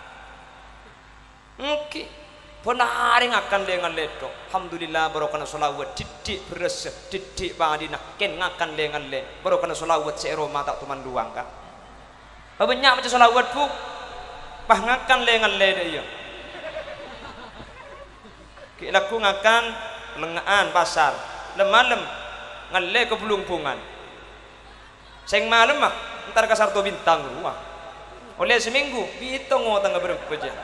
oke penari ngakan dengan ledo alhamdulillah barokana solawat didik beres didik badina ken ngakan dengan le barokana solawat seeroma tak tuman luang kak banyak macam solawat bu pah ngakan dengan le dia kilaku ngakan lengaan pasar lemalem ngalle ke pelumpungan seng malem mah ntar ke Sarto Bintang rumah oleh seminggu bitung ngotang berapa jam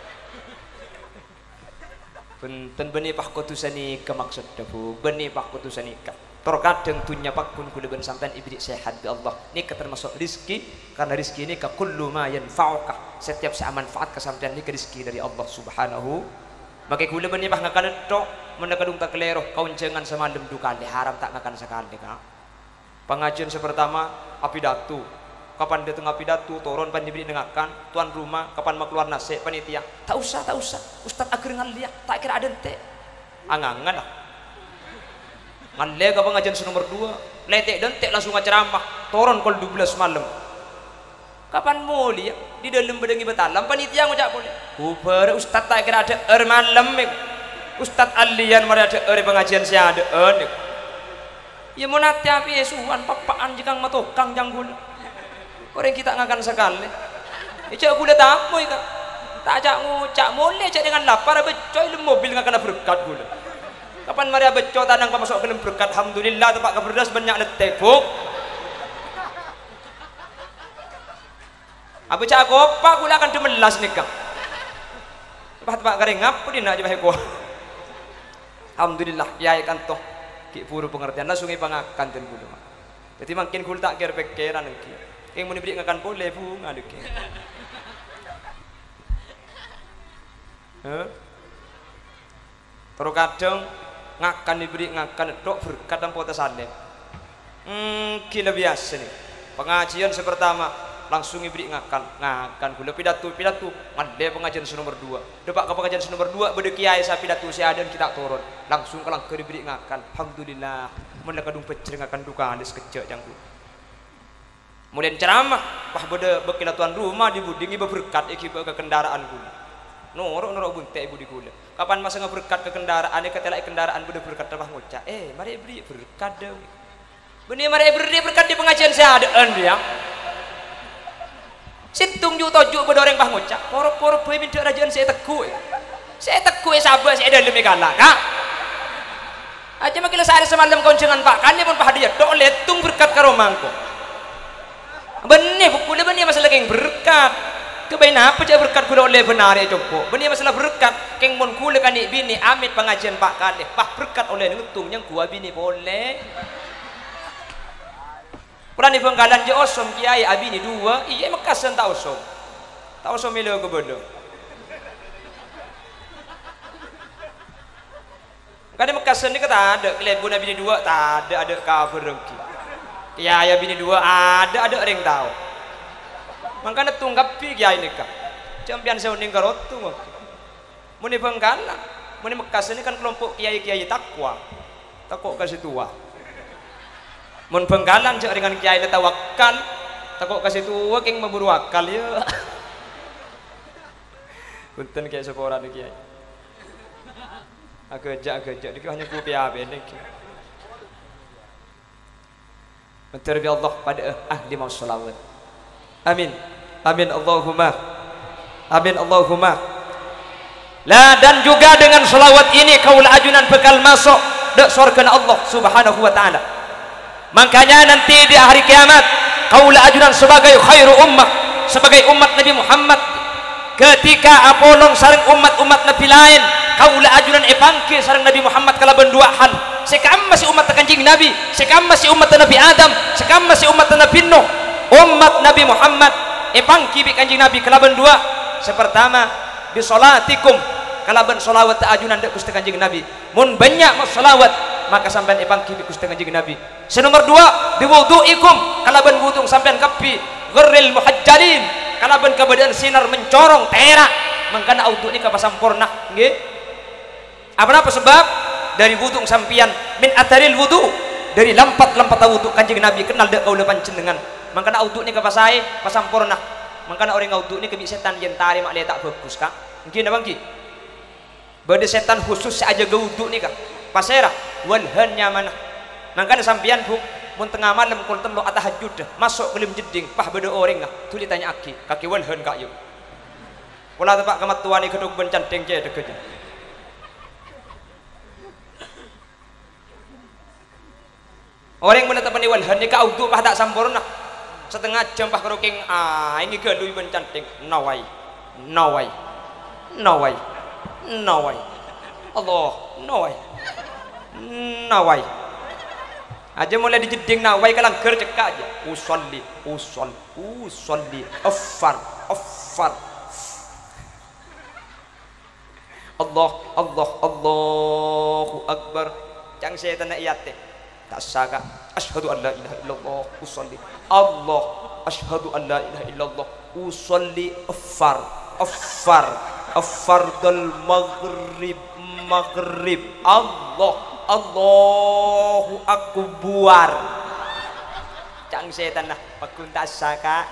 Punten benih pak kutusani ke maksud dapu benih pak kutusani ka terkadang dunya pak kun kula ben sampean ibrik sehat bi Allah ini termasuk rizki karena rizki ini ka kullu ma yanfa'uka setiap sa manfaat ka sampean ini ke rizki dari Allah Subhanahu maka kula benih pak ngakan tok menekadung tak kelero kauncengan semalam dukali haram tak ngakan sekali ka pengajian sepertama api datu kapan dia tengah pidato turun pan diberi dengarkan tuan rumah kapan mau keluar nasi panitia tak usah tak usah ustad agar ngalia tak kira ada ente angangan lah ngalia ke pengajian nomor dua letek dentek langsung ceramah turun kol dua belas malam kapan mulia di dalam bedengi betalam panitia ngucap boleh kuber ustad tak kira ada er malam ustad alian mari ada er pengajian saya ada er ya mau nanti api yesuan papaan jikang matokang janggul orang kita ngakan sekali icak gula tamu ika tak ajak ngucak mulai cak dengan lapar becoy le mobil ngakan berkat gula kapan mari becoy tanang pamasok ke berkat alhamdulillah tempat keberdas banyak letek buk abu cak kopak gula akan demelas nikah tempat-tempat kering apa dia nak jebah ko alhamdulillah kiai kan toh ki puru pengertian langsung ipangakan ten gula jadi makin gula tak kira pikiran ki yang mau diberi ngakan boleh bu ngaduk huh? Terus kadang ngakan diberi ngakan dok berkat dan potes saleh hmm gila biasa nih pengajian sepertama langsung diberi ngakan ngakan gula pidato pidato ngade pengajian nomor dua depak ke pengajian nomor dua bede kiai sa pidato si adan kita turun langsung kelang ke diberi ngakan alhamdulillah menekadung pecering ngakan duka alis kecek jangku mulai ceramah wah beda bekilah tuan rumah dibudingi berkat iki ke kendaraan gula norok norok bunte ibu di gula kapan masa ngeberkat ke kendaraan ke telak kendaraan beda berkat dah ngucap eh mari beri berkat deh benih mari beri berkat di pengajian saya ada dia situng ju toju beda orang bah ngucap poro-poro boy minta rajaan saya teku saya teku sabar saya dalam galak kak aja makilah sehari semalam koncengan pak kan dia pun pahadiah dok letung berkat karomangko benih bukulah benih masalah keng berkat kebain apa aja berkat kuda oleh benar ya coba benih masalah berkat keng mon kulah kan bini amit pengajian pak kadeh pak berkat oleh ngutung yang gua bini boleh Pernah Bengkalan je osom kiai abini dua iya mekasan tak osom tak osom milo ke bodoh kan mekasan ni kata ada kelebun abini dua tak ada ada cover rengki kiai bini dua ada ada orang tahu makanya tunggap pi kiai nikah campian saya uning karotu muni Bengkalan muni Mekas ini kan kelompok kiai-kiai takwa takut kasih tua mun Bengkalan cek dengan kiai tawakal takut kasih tua keng memburu akal ya punten kiai sepora ni kiai agak agak dia hanya kopi apa ini Menterbi Allah pada ahli maus salawat. Amin. Amin Allahumma. Amin Allahumma. Lah dan juga dengan salawat ini kaul ajunan bekal masuk dek surga Allah Subhanahu wa taala. Makanya nanti di hari kiamat kaul ajunan sebagai khairu ummah, sebagai umat Nabi Muhammad, ketika apolong sareng umat-umat Nabi lain kaula ajunan epangke sareng Nabi Muhammad kala bendua hal sekam masih umat kanjing Nabi, sekam masih umat Nabi Adam, sekam masih umat Nabi Nuh, umat Nabi Muhammad epangki bi kanjing Nabi kala bendua sepertama bi salatikum kalaban solawat ta ajunan dek Gusti Kanjeng Nabi. Mun banyak mau solawat maka sampean ipangki bi Gusti Kanjeng Nabi. Senomor dua biwudu'ikum, kalaban wudu sampean kapi gharril muhajjalin, kalaban kebadan sinar mencorong terak mangkana wudu ni kapasampurna nggih. Apa sebab dari wudu sampean min atharil wudu, dari lampat-lampat wudu Kanjeng Nabi kenal dek kaula panjenengan mangkana wudu ni kapasai pasampurna. Mangkana orang wudu ni kebi setan yen tari mak le tak bagus kak nggih napa nggih bade setan khusus saja ga wudu ni kak pasera walhan nyaman. Mangkana sampean bu mun tengah malam kul telu atahajud masuk kelim jeding pah bade orang kak tuli tanya aki kaki walhan kak yuk kula tepak kamat tuani keduk ben canteng je deket orang menetapani walhan ni ka wudu pah tak sampurna setengah jam pah keroking ah ini galuy ben cantik nawai nawai nawai nawai Allah nawai nawai aja mulai dijeding nawai kalang ger cekak aja usolli usol usolli affar affar Allah Allah Allahu akbar cang setan ayat teh tak saka asyhadu an la ilaha illallah usolli Allah asyhadu an la ilaha illallah usolli affar affar affardul maghrib maghrib Allah Allahu akbar cang setan lah pakun tak saka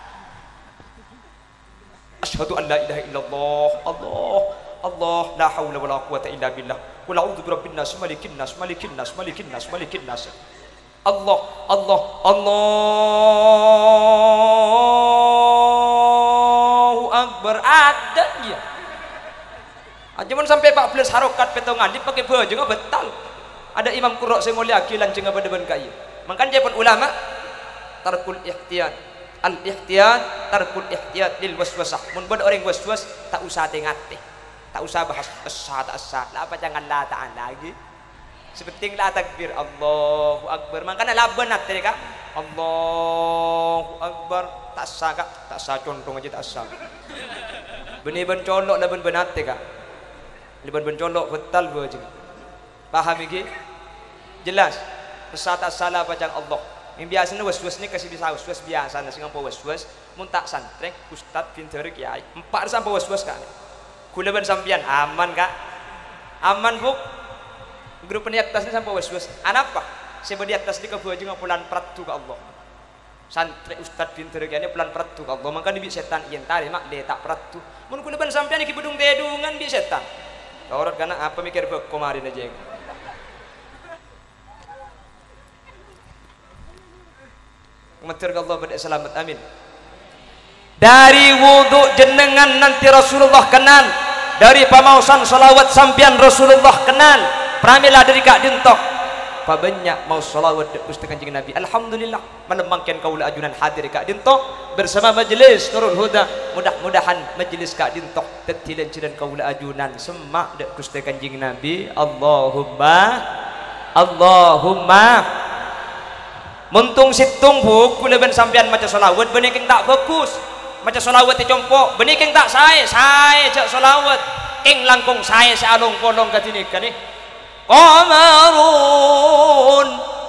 asyhadu an la ilaha illallah Allah Allah la haula wala quwata illa billah qul a'udzu birabbin nas malikin nas malikin nas malikin nas malikin nas Allah Allah Allahu akbar ada ya aja mun sampai empat belas harokat petongan dipakai baju enggak betal ada imam qurra sing mulia ki lanceng apa deban kaya mangkan jepun ulama tarkul ihtiyat al ihtiyat tarkul ihtiyat lil waswasah mun bod orang waswas tak usah tengate tak usah bahas asa tak asa lah apa jangan la ta'ala lagi sepenting la takbir Allahu akbar mangkana laban ate ka Allahu akbar tak asa ka tak asa contong aja tak asa benih ben colok laban benate ka laban ben colok betal be aja paham iki jelas asa tak salah apa jang Allah yang biasanya was-was ni kasih bisa was-was biasa nasi ngapa was-was mun tak santrek ustad pinter kiai empat sampai was-was kan kulaban sampian aman kak aman buk grup ni atas ni sampai was-was anapa sebab di atas ni kebuah juga pulan peratu ke Allah santri ustad pinter kiai ni pulan peratu ke Allah maka ni bi setan yen tari mak dia tak peratu mun kulaban sampian ni kibudung tedungan bi setan orang karena apa mikir bek kemarin aja Matur Allah pada selamat amin. Dari wudu jenengan nanti Rasulullah kenal, dari pamausan salawat sampian Rasulullah kenal. Pramila dari kak dintok. Pa banyak mau salawat Gusti Kanjeng Nabi. Alhamdulillah menemangkan kaula ajunan hadir kak dintok bersama majelis Nurul Huda. Mudah-mudahan majelis kak dintok tetilan cidan kaula ajunan semak dak Gusti Kanjeng Nabi. Allahumma Allahumma muntung situng buk kulaban sampean maca selawat benih keng tak bagus maca selawat di compok benih keng tak sae sae cak selawat keng langkung sae sealung kolong katini kan nih qamarun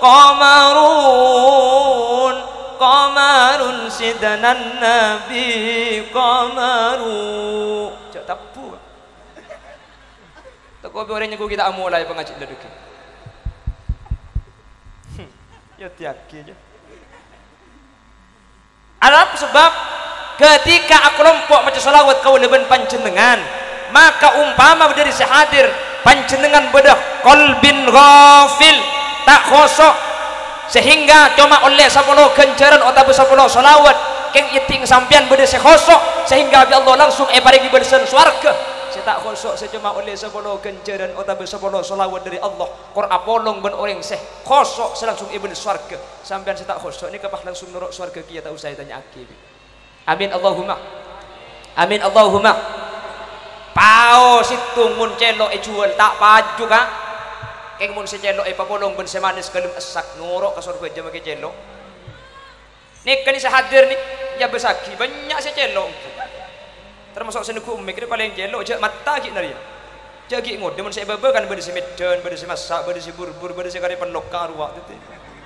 qamarun qamarun sidanan nabi qamaru cak tapu tak kau orangnya gua kita mulai pengaji ledeki ya tiaki aja. Ada sebab ketika aku kelompok maca selawat kau leben panjenengan maka umpama dari sehadir panjenengan bedah qalbin ghafil tak khosok sehingga cuma oleh sepuluh kencaran atau sepuluh selawat keng iting sampian bedah sekhosok sehingga Allah langsung eh paring bersen swarga saya tak khosok saya cuma oleh sepuluh kencaran atau sepuluh selawat dari Allah Quran polong ben orang seh khosok saya langsung ibn swarga sampean saya tak khosok ini kapah langsung nuruk swarga kia tak usah tanya akil amin Allahumma amin Allahumma pao situng mun celok e jual tak paju ka keng mun se celok e papolong ben semanis kelem esak nuruk ka surga jam ke celok nih kan saya hadir nih ya besaki banyak saya celok termasuk senuku umik dia paling jelok je mata gik naria je gik ngod demen saya bebe kan berdesi medan berdesi masak berdesi burbur berdesi kari penlokar ruak tu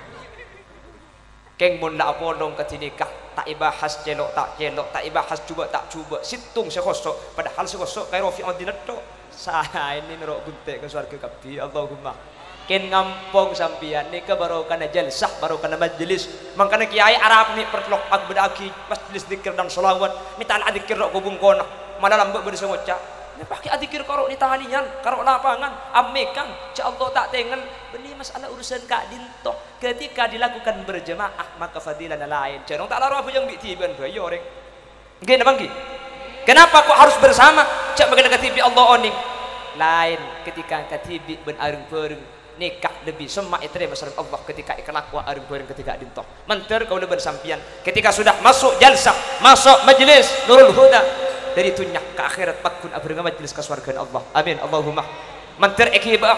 keng mun la apolong ketinikah tak ibahas jelok tak jelok tak ibahas cuba tak cuba situng sekosok padahal sekosok kai Rafi'ud dinetto saya ini nerok guntek ke surga kapi Allahumma ken ngampong sampian ni ke baru kana jalsah baru kana majlis mangkana kiai Arab ni pertlok ak bedaki majlis zikir dan selawat ni tal adzikir rok kubung kona malah lambek bede sengoca ni pakai adzikir karo ni tahalian karo lapangan amekan ca Allah tak tengen beni masalah urusan kak dintoh ketika dilakukan berjemaah maka fadilah lain jarang tak laro apa yang bitiban bayo rek nggih napa nggih kenapa kok harus bersama cak bagian katibi Allah oning lain ketika katibi ben areng-pereng nikah lebih semak itu masalah Allah ketika ikhlas areng bareng ketika dintoh menter kau lebih sampian ketika sudah masuk jalsah masuk majlis nurul huda dari tunyak ke akhirat pakun abreng majlis ke surga Allah amin Allahumma menter ekibah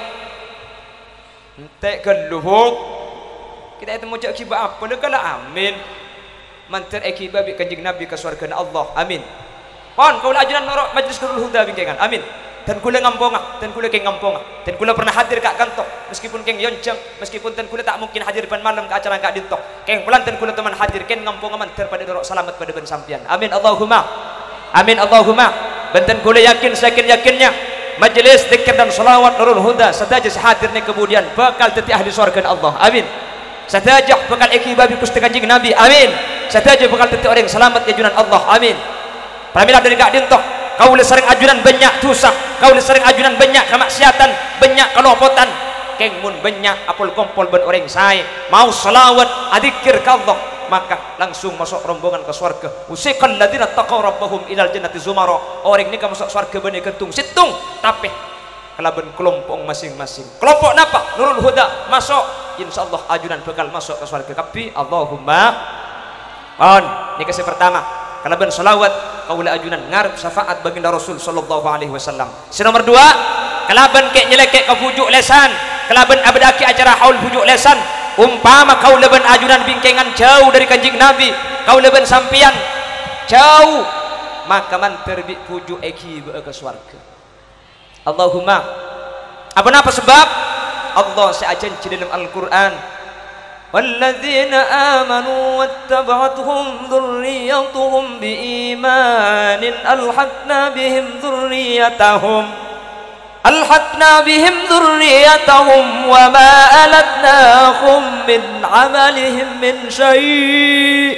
entek keluhuk kita itu mau cak kibah apa negala amin menter ekibah bi kanjeng Nabi ke surga Allah amin pon kau ajaran norok majlis nurul huda bingkengan amin dan kula ngampongah dan kula keng ngampongah dan kula pernah hadir kak kantor meskipun keng yonceng meskipun dan kula tak mungkin hadir pan malam ke acara kak dintok keng pelan dan kula teman hadir keng ngampongah manter pada dorok selamat pada ben sampian amin Allahumma amin Allahumma benten kula yakin sakin yakinnya majelis zikir dan selawat nurul huda sadaja hadir ni kemudian bakal teti ahli surga Allah amin sadaja bakal ikibabi kusti kanjeng Nabi amin sadaja bakal teti orang selamat ke junan Allah amin pramila dari kak dintok kau le sering ajunan banyak dosa kau le sering ajunan banyak kemaksiatan banyak kelopotan keng mun banyak apol kompol ben orang saya mau selawat adzikir ka Allah maka langsung masuk rombongan ke surga usiqal ladzina taqaw rabbahum ilal jannati zumara orang ni ka masuk surga benih kentung situng tapi kalaben kelompok masing-masing kelompok napa nurul huda masuk insyaallah ajunan bakal masuk ke surga kapi Allahumma on ni kasih pertama kalaben selawat kaula ajunan ngarep syafaat baginda Rasul sallallahu alaihi wasallam. Si nomor dua, kalaban kek nyelekek ke pujuk lesan, kalaban abdaki acara haul pujuk lesan, umpama kaula ben ajunan bingkengan jauh dari kanjeng Nabi, kaula ben sampian jauh, maka man terbit pujuk eki ke swarga. Allahumma. Apa napa sebab? Allah seajanci dalam Al-Qur'an والذين آمنوا واتبعتهم ذريتهم بإيمان ألحقنا بهم ذريتهم ألحقنا بهم ذريتهم وما ألتناهم من عملهم من شيء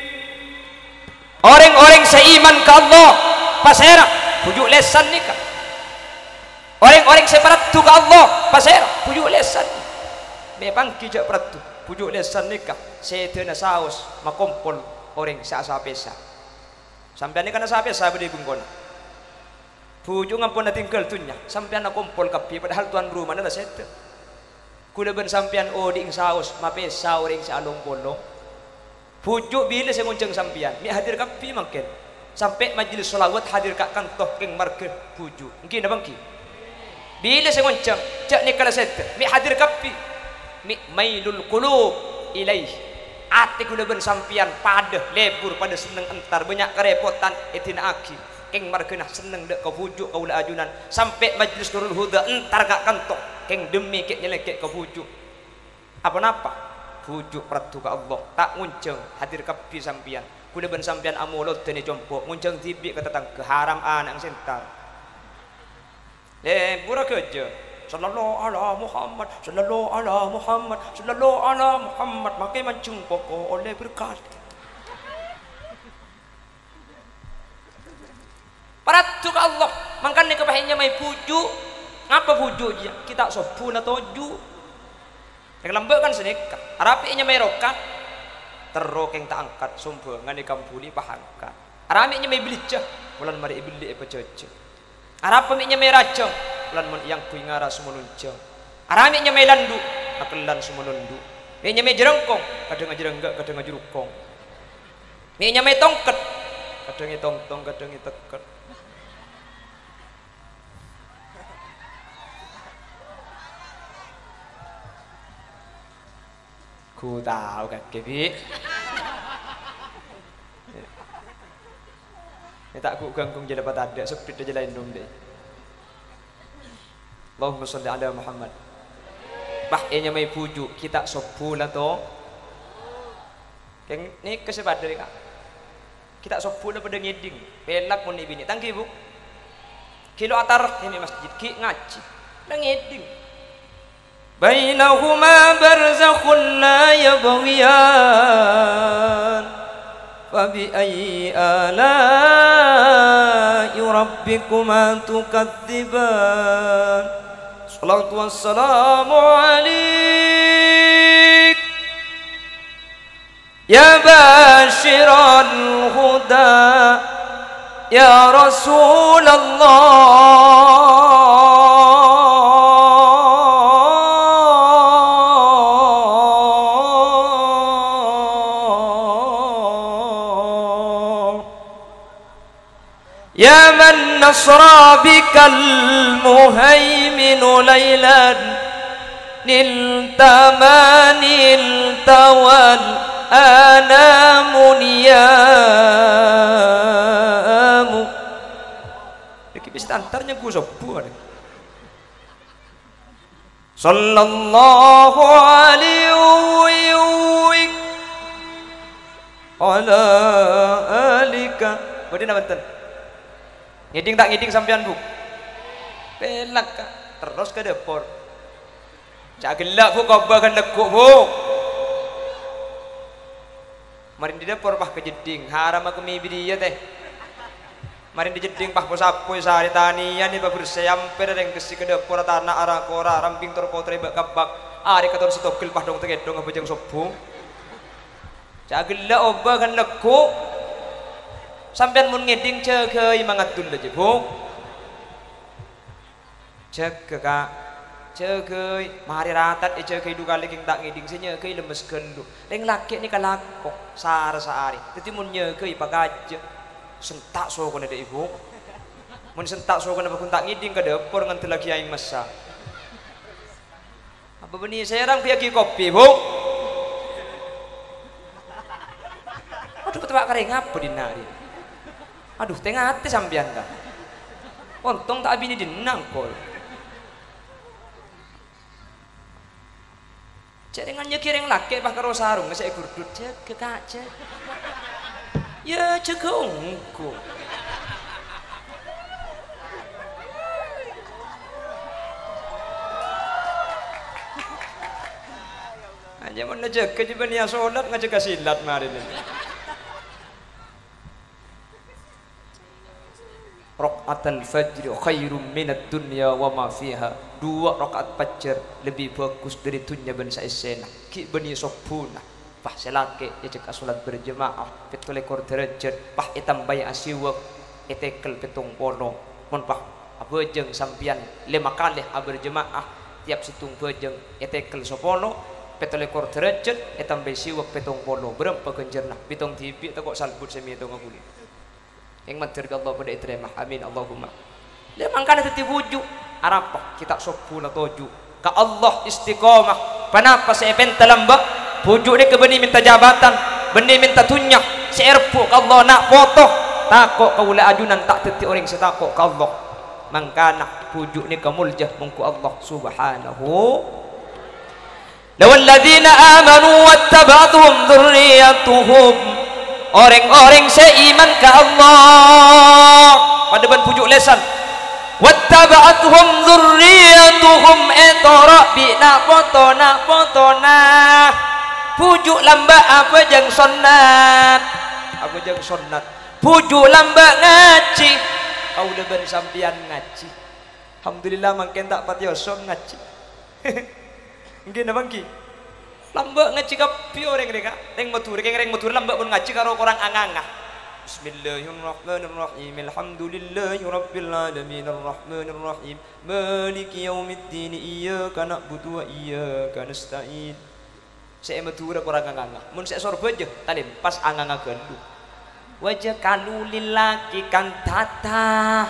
orang-orang seiman ke Allah pasera pujuk lesan nikah orang-orang separatu ke Allah pasera pujuk lesan memang kijak peratu pujuk lesan nikah setena saus makompol orang sa-sa pesa sampean ni kana sa pesa bede bungkon pujuk ngampun na tinggal tunya sampean na kompol kapi padahal tuan rumah na sete kula ben sampean o ding saus mapesa orang sa along bolong pujuk bila saya ngonceng sampean mi hadir kapi mangken sampai majelis selawat hadir kak kantoh keng marke pujuk mungkin abang ki bila saya ngonceng cak ni kala sete mi hadir kapi mailul qulub ilaih ati kula ben sampian pada lebur pada seneng entar banyak kerepotan etina aki keng margenah seneng dek ke pujuk kaula ajunan sampai majlis nurul huda entar gak kantok keng demi kek nyelekek ke pujuk apa napa pujuk peratu ke Allah tak ngunceng hadir kapi sampian kula ben sampian amulot teni jompo ngunceng tibi ke tetang ke haram anak sentar lebur kerja sallallahu ala Muhammad sallallahu ala Muhammad sallallahu ala Muhammad makai mancung pokok oleh berkat paratu ke Allah mangkane kebahinya mai pujuk ngapa pujuk dia kita sopuna toju yang lembek kan senika arapinya mai rokat terokeng tak angkat sumpah ngane kampuni pahangkat araminya mai bilicah bulan mari ibli apa cece arapaminya mai racong lan mon yang kui ngara sumulunjang araminya mai landu akelan sumulundu minya mai jerengkong kadang jerengga kadang jerukong minya mai tongket kadang tongtong kadang teket ku tahu kakek bi Ini tak ku ganggung jadi dapat ada sepit aja lain dong deh. Allahumma sholli ala Muhammad. Bah enya mai puju kita sopulah to. Yang ni kesepat dari kak. Kita sopulah pada ngeding. Pelak mun ibini tangki bu. Kilo atar ini masjid ki ngaji. Nang ngeding. Bainahuma barzakhun la yabghiyan. فبأي آلاء ربكما تكذبان الصلاة والسلام عليك يا باشر الهدى يا رسول الله يا من نصر بك المهيمن ليلا نلت ما نلت والآنام نيام لكن بستانترnya gue sebuah sallallahu alaihi ala alika bagaimana bentar ngiding tak ngiding sampean bu pelak kak terus ke dapur cak gelak bu kau bahkan lekuk bu marin di dapur pah kejeding haram aku mibi dia teh marin di jeding pah posapu sehari tanian ni babur sayamper yang kesi ke dapur tanah arah kora ramping terpotre bak kabak ari katon setokil pah dong tegedong apa jeng sopu cak gelak obah kan lekuk sampean mun ngeding cegei mangatul aja bu cege kak cegei mari ratat e cegei dua kali king tak ngeding senyegei lemes gendu ring laki ni kalakok sar saari jadi mun nyegei pagaje sentak sokone de ibu mun sentak sokone bakun tak ngeding ke dapur nganti lagi aing masa apa beni serang piagi kopi bu aduh ketebak kering apa dinari aduh tengah hati sampean kah untung tak bini dinangkol cek dengan nyekireng laki bah karo sarung ngesek gurdut cek ke kak cek ya cek ke ungku aja mana cek ke jiban ya sholat ngajak silat mari ini Rakaat al-fajr khairum minad dunya wa ma fiha. Dua rakaat fajar lebih bagus dari dunia ban saesena. Ki bani sopuna. Pah selake ya cek salat berjemaah petole kor derajat pah itambai asiwak etekel petung polo. Mun pah abejeng sampian lima kali berjemaah tiap situng bejeng etekel sopono petole kor derajat etambai siwak petung polo. Berapa genjerna bitong tipi tekok salbut semi itu ngakuli. Yang matur Allah pada iteremah amin Allahumma dia mangkana teti bujuk arapah kita sopuna toju ka Allah istiqomah panapa saya benta lambak bujuk dia ke beni minta jabatan beni minta tunyak seerpu ka Allah nak foto takok kaula ajunan tak teti orang setakok ka Allah mangkana bujuk ni kamuljah mungku Allah subhanahu lawal ladzina amanu wattaba'tuhum dzurriyyatuhum orang-orang seiman ke Allah pada ban pujuk lesan wattaba'atuhum dzurriyyatuhum etara bina potona potona pujuk lamba apa jang sunnat apa jang sunnat pujuk lamba ngaji kau leban sampian ngaji alhamdulillah mangken tak patioso ngaji nggih napa nggih lambak ngaji kapi orang mereka reng matur reng reng matur lambak pun ngaji karo orang angangah bismillahirrahmanirrahim alhamdulillahi rabbil alamin arrahmanirrahim maliki yaumiddin iyyaka na'budu wa iyyaka nasta'in saya matur orang angangah mun saya sorba aja talim pas angangah gandu wajah kalu lilaki kantata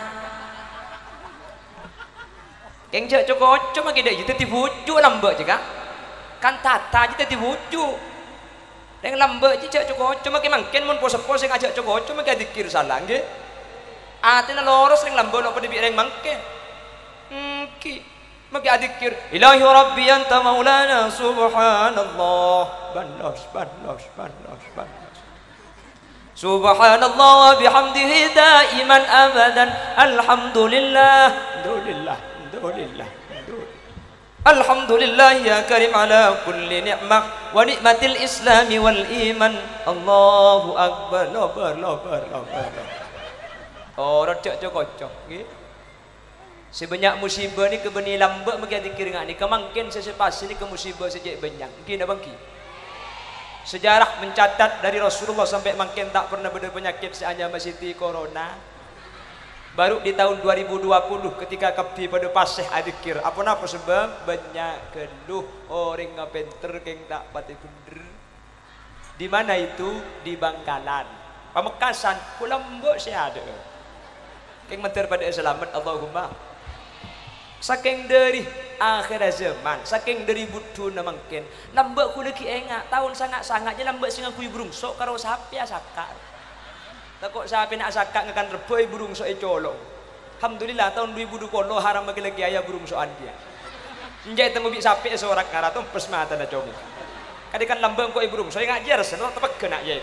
keng jak coko cuma kita itu tibuju lambak juga kan tata aja tadi wujud yang lambat aja cok cuma kemangkin mun pos-pos yang ajak cok cuma kayak dikir salah nggih atina loro sering lambo no pada bireng mangke ki maki adikir ilahi rabbi anta maulana subhanallah banos banos banos banos subhanallah wa bihamdihi daiman abadan alhamdulillah alhamdulillah alhamdulillah alhamdulillah ya karim ala kulli ni'mah wa ni'matil islami wal iman Allahu akbar lobar lobar lobar oh rocok cokocok nggih sebanyak musibah ni ke beni lambak bagi dikir ngak ni kemangkin sesepas ni ke musibah sejak banyak mungkin abang ki sejarah mencatat dari Rasulullah sampai mangkin tak pernah berada penyakit seanya masih corona. Baru di tahun dua ribu dua puluh ketika kapi pada pasih adikir apa napa sebab banyak keluh orang ngapenter keng tak pati bener. Di mana itu? Di Bangkalan. Pamekasan Kulambok saya ada. Keng menter pada selamat Allahumma. Saking dari akhir zaman, saking dari butuh namangken. Lambak ku lagi enggak tahun sangat-sangatnya lambak singa kuy burung sok karo sapi asakar. Takut sapi nak sakak ngakan reboi burung sok e colong. Alhamdulillah tahun dua ribu dua puluh haram bagi lagi ayah burung soan dia. Njai temu bi sapi seorang karatum pes mata na comi. Kadikan lambang ko e burung sok ngajar sen tepak kena ye.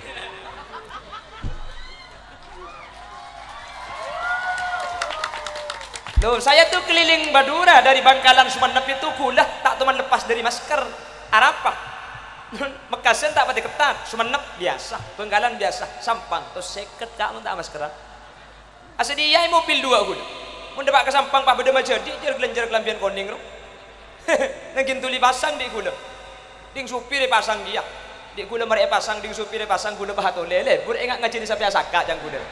Loh, saya tuh keliling Madura dari Bangkalan Sumenep itu kulah tak teman lepas dari masker. Arapa? Mekasen tak pati ketat, Sumenep biasa, Bangkalan biasa, Sampang terus seket kak mun tak maskeran. Asa dia mobil dua guna. Mun depak ke Sampang pak beda jadi jer gelenjar kelambian koning ro. Nangkin tuli pasang di guna. Ding supir pasang dia. Di guna mereka pasang ding supir pasang guna bahato lele. Bur enggak ngajini sampai asaka jang guna.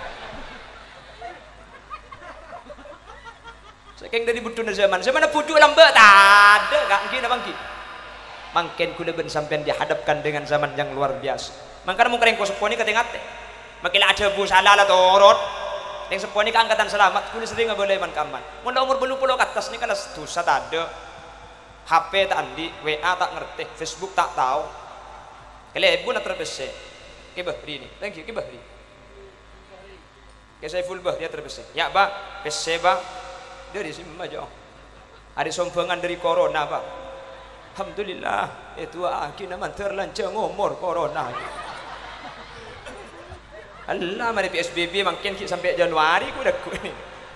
Saking dari butuh zaman, zaman pucuk lambat tak ada kak gini bangki. Mangken kula ben sampean dihadapkan dengan zaman yang luar biasa. Mangkana mung kareng ko seponi katengate. Makila aja bu salah lah torot. Yang seponi ke angkatan selamat kula sering boleh man kaman. Mun umur belu puluh ke atas ni kala dosa tak ada. H P tak andi, W A tak ngerti, Facebook tak tahu. Kale ibu nak terbese. Ke bahri ni. Thank you ke bahri. Ke saya full bah dia terbese. Ya ba, bese ba. Dari sini aja. Ada sombongan dari corona pak. Alhamdulillah itu akhirnya terlanjang umur corona. Allah mari P S B B makin sampai Januari ku dah ku ni.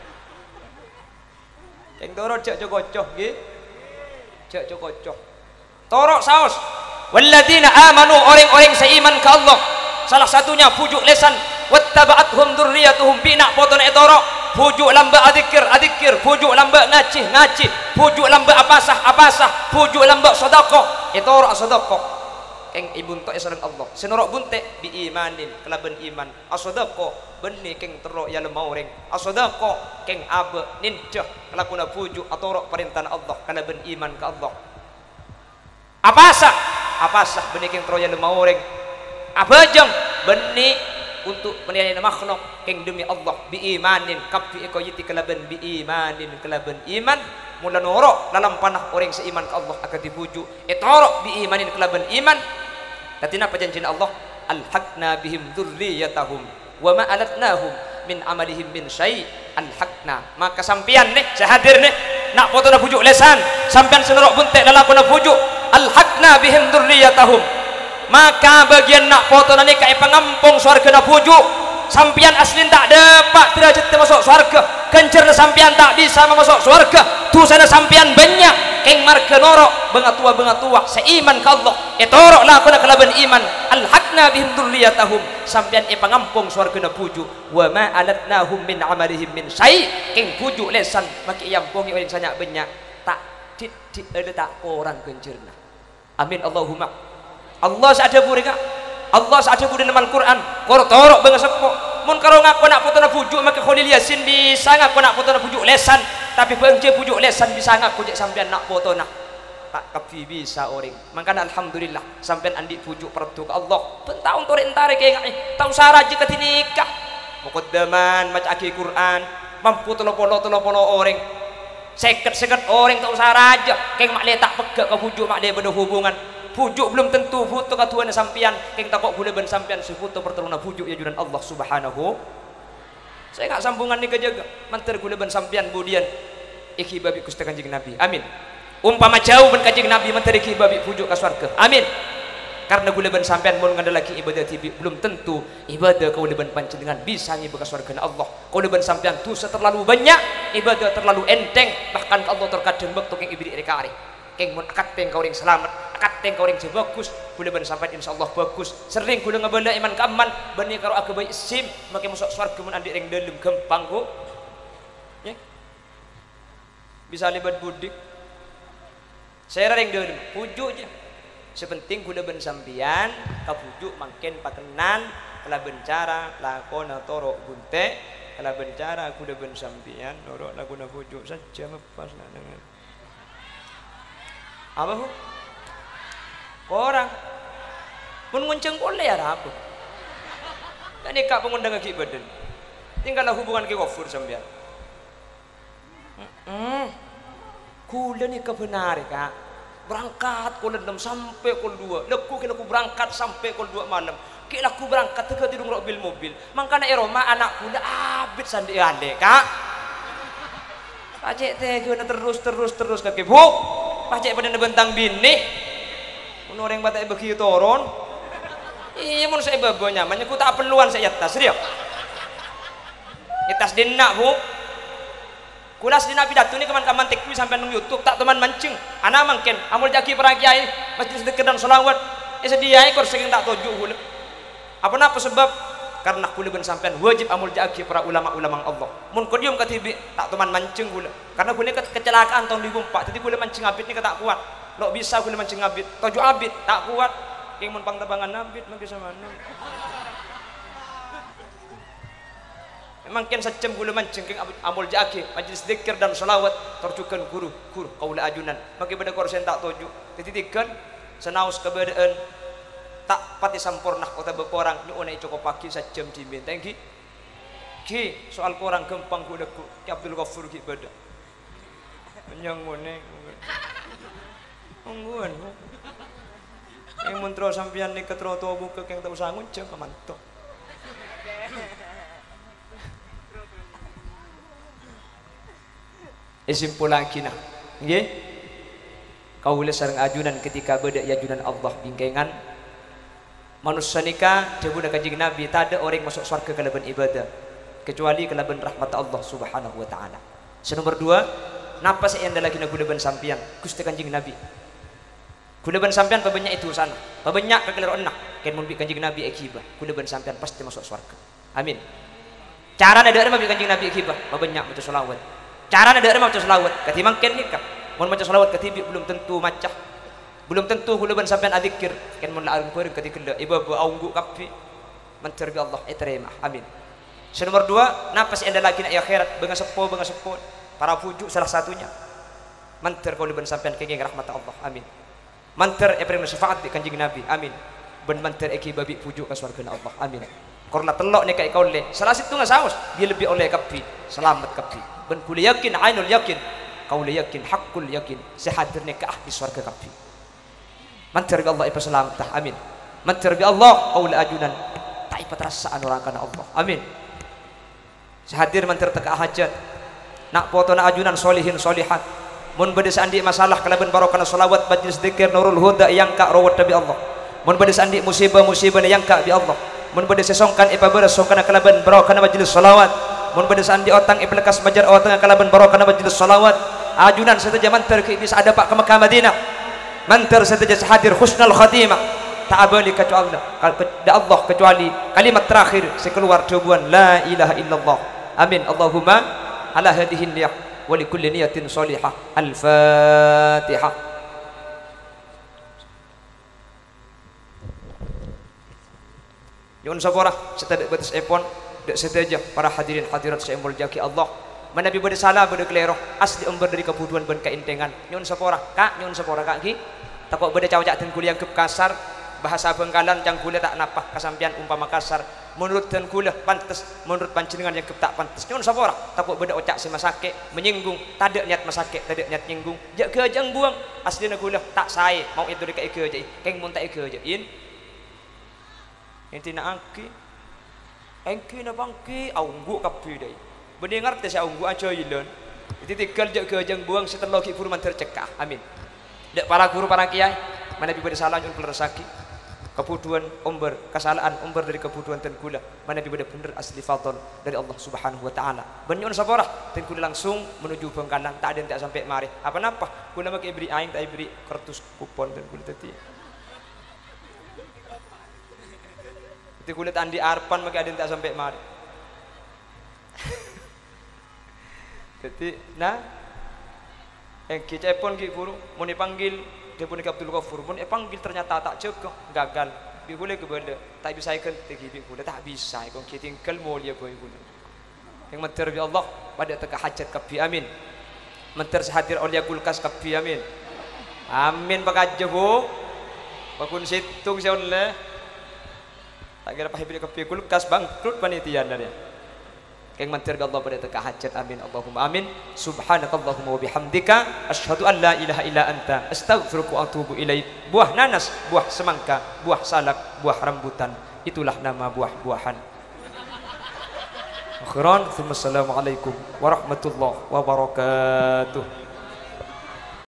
Yang torok cak cokocok gitu. Cak cokocok. Torok saus. Walladzina amanu orang-orang seiman ke Allah. Salah satunya pujuk lesan. Wattaba'athum dzurriyyatuhum bina potong etorok. Pujuk lamba adikir adikir, pujuk lamba ngacih ngacih, pujuk lamba apasah apasah, pujuk lamba sedekah. Itu orang sedekah. Keng ibun tok sareng Allah. Senorok bunte diimanin kelaben iman. Asedekah benih keng terok ya lemau reng. Asedekah keng abe ninjah kelakuna pujuk atau rok perintah Allah kelaben iman ke Allah. Apasah apasah benih keng terok ya lemau reng. Abajang benih untuk menilai makhluk keng demi Allah biimanin kafi ekoyiti kelaban biimanin kelaban iman mula norok dalam panah orang seiman ke Allah akan dipuju etorok biimanin kelaban iman tatina perjanjian Allah alhaqna bihim dzurriyyatahum wa ma alatnahum min amalihim min syai alhaqna maka sampian nih saya hadir nih nak foto na pujuk lesan sampian senorok buntek lalakuna pujuk alhaqna bihim dzurriyyatahum maka bagian nak foto nani kai pengampung surga na pujuk sampian aslin tak dapat derajat masuk surga kencer sampian tak bisa masuk surga tu sana sampian banyak keng marga norok bengatua bengatua seiman ke Allah etorok lah kuna kelaban iman alhaqna bihim dzurriyyatahum sampian e pengampung surga na pujuk wa ma alatnahum min amalihim min syai keng pujuk lesan maki yampungi orang sanyak banyak tak dit dit ada tak orang kencerna amin Allahumma Allah saada burika Allah saada buri dalam Al-Quran kor torok bangsa sepo mun karo ngaku nak putu na pujuk maka Khalil Yasin bisa ngaku nak putu na pujuk lesan tapi bangce pujuk lesan bisa ngaku cek sampean nak foto nak tak kapi bisa orang makanya alhamdulillah sampean andi pujuk pertu ke Allah pentahun tore entare kayak ngai tau saraji ketinikah muqaddaman maca aki Quran mampu tolong-tolong tolong-tolong orang seket-seket orang tau saraja kayak mak le tak pegak ke pujuk mak le beda hubungan pujuk belum tentu foto katuan sampian keng takok boleh ben sampian si foto pertolongan pujuk ya junan Allah subhanahu Saya nggak sambungan nih kejaga mantar gula ban sampian budian iki babi Gusti Kanjeng Nabi. Amin. Umpama jauh ban Kanjeng Nabi mantar iki babi pujuk ka swarga. Amin. Karena gula ban sampean mun ngandalaki ibadah tibi belum tentu ibadah kau leban panjenengan bisa nyibu ka surga Allah. Kau leban sampean dosa terlalu banyak, ibadah terlalu enteng, bahkan Allah terkadang waktu keng ibri rekare. Keng mun akad teng kau ring selamat, akad teng kau ring bagus, gula ban sampean insyaallah bagus. Sering gula ngabala iman kaman bani karo agama isim, make masuk surga mun andi ring dalem gampang kok. Ya. Bisa libat budik. Saya ring dalem, pujuk aja. Sepenting gula ben sampian kabujuk mangken pakenan kala bencara lakona toro gunte kala bencara gula ben sampian noro laguna bujuk saja lepas nak dengan apa hu orang pun ngunceng boleh ya apa kan ikak pengundang ke badan tinggallah hubungan ke wafur sampian hmm gula ni kebenar kak berangkat kol enam sampai kol dua leku kena aku berangkat sampai kol dua malam kira aku berangkat teka tidung mobil mobil mangkana eroma anak kuda abit sandi ande kak pacek teh kena terus terus terus kaki bu pacek pada bentang bini mun orang batai begitu toron iya mun saya babo nyamannya ku tak perluan saya tas dia tas dina bu kulas di nabi datu ni kaman-kaman tekwi sampai nang YouTube tak teman mancing anak mangken amul jaki para kiai masjid sedekah dan selawat eh sediai kor sing tak tuju hula apa napa sebab karena kula ben sampean wajib amul jaki para ulama-ulama Allah mun kodium katibi tak teman mancing hula karena kula kecelakaan tahun dua ribu empat jadi kula mancing abit ni tak kuat lo bisa kula mancing abit tuju abit tak kuat yang mun pangtabangan abit mah bisa mana mungkin secem gula mancing amul jaki majlis zikir dan salawat terjukan guru guru kaula ajunan maki pada korsen tak tuju tititikan senaus keberadaan tak pati sampurna kota beporang nyuone cukup pagi secem dimin thank you ki soal korang gempang gula ku ki Abdul Ghafur ki beda nyang ngone ngguan yang mentro sampean ni ketro to buka keng tak usah ngunceng kemanto Isimpul lagi nah, nggih. Kaula sareng ajunan ketika beda ajunan Allah bingkengan. Manusia nikah dawuh Kanjeng Nabi tak ada orang masuk surga kalaban ibadah kecuali kalaban rahmat Allah Subhanahu wa taala. Senomor dua, napa saya anda lagi gula ban sampian Gusti Kanjeng Nabi. Gula ban sampian pabanyak itu sana. Pabanyak kekelero enak ken mun bi Kanjeng Nabi akibah. Gula ban sampian pasti masuk surga. Amin. Cara ada ada bi Kanjeng Nabi akibah, pabanyak maca selawat. Cara ada ada maca selawat ketimbang ken nikah mun maca selawat ketibi belum tentu macah belum tentu gula ban sampean adzikir ken mun laareun kuring ketika ibu aunggu kapi mantar bi Allah iterima amin. Nomor dua napas anda lagi nak akhirat benga sepo benga sepo para pujuk salah satunya mantar gula ban sampean kenging rahmat Allah amin. Mantar epring syafaat di Kanjeng Nabi amin. Ben mantar eki babi pujuk ka surga Allah amin. Korna telok ni kai kaule salah situ ngasaus dia lebih oleh kapi selamat kapi ben kul yakin ainul yakin kaule yakin hakul yakin sehadir ni ka ahli surga kapi mantar bi Allah ipa selamat amin. Mantar bi Allah kaule ajunan tak ipa perasaan orang kana Allah amin. Sehadir mantar teka hajat nak foto nak ajunan solihin solihat mun bade sandi masalah kalaban barokah salawat majlis zikir nurul huda yang ka rawat bi Allah mun bade sandi musibah musibah yang ka bi Allah mun bade sesongkan ipa beres songkan kalaban barokah majlis salawat mun bade sandi otang ipa lekas majar otang kalaban barokah majlis salawat ajunan saja mantar ke bisa ada pak ke Mekah Madinah mantar saja hadir husnul khatimah tak abali kecuali Allah kecuali kalimat terakhir sekeluar jawaban la ilaha illallah amin. Allahumma ala hadhihi niyah wa li kulli niyatin salihah al-fatihah. Yun sabora setelah batas epon dek seteja para hadirin hadirat saya muljaki Allah manabi bade salah bade klero asli umber dari kebutuhan ben kaintengan nyun sapora kak nyun sapora kak ki takok bade cawajak ten kuliah ke kasar bahasa Bengkalan cang kuliah tak napah kasampian umpama kasar menurut ten kuliah pantes menurut panjenengan yang tak pantes nyun sapora takok bade ocak si masake menyinggung tade niat masake tade niat nyinggung jak ke ajang buang asli kuliah tak sae mau itu dekat ike aja keng mun tak ike aja in inti nak aki engki na bangki aunggu kapi dai mendengar teh saya aunggu aja ilon itu tinggal je kejeng buang setelah ki furman tercekah amin dek para guru para kiai mana bi pada salah nyun resaki kebutuhan umber kesalahan umber dari kebutuhan ten kula mana bi pada bener asli fadl dari Allah Subhanahu wa taala banyon sabarah ten kula langsung menuju Bengkalang tak ada tak sampai mari apa napa kula make beri aing tak beri kertas kupon ten kula tadi itu kulit andi arpan maka ada tak sampai mari jadi nah yang kita pun ki guru mau dipanggil dia pun Abdul Ghafur pun panggil ternyata tak cukup gagal bi boleh ke benda tak bisa ikan tegi bi boleh tak bisa ikon kita tinggal mulia boy boleh yang menter bi Allah pada teka hajat kapi amin menter sehadir oleh kulkas kapi amin amin bakaja bu bakun situng seolah tak kira pahibri kapi kulkas bangkrut panitia dari yang mentir Allah pada teka hajat amin Allahumma amin subhanakallahumma wa bihamdika asyhadu an la ilaha illa anta astaghfiruka wa atubu ilaik buah nanas buah semangka buah salak buah rambutan itulah nama buah-buahan akhiran assalamualaikum warahmatullahi wabarakatuh.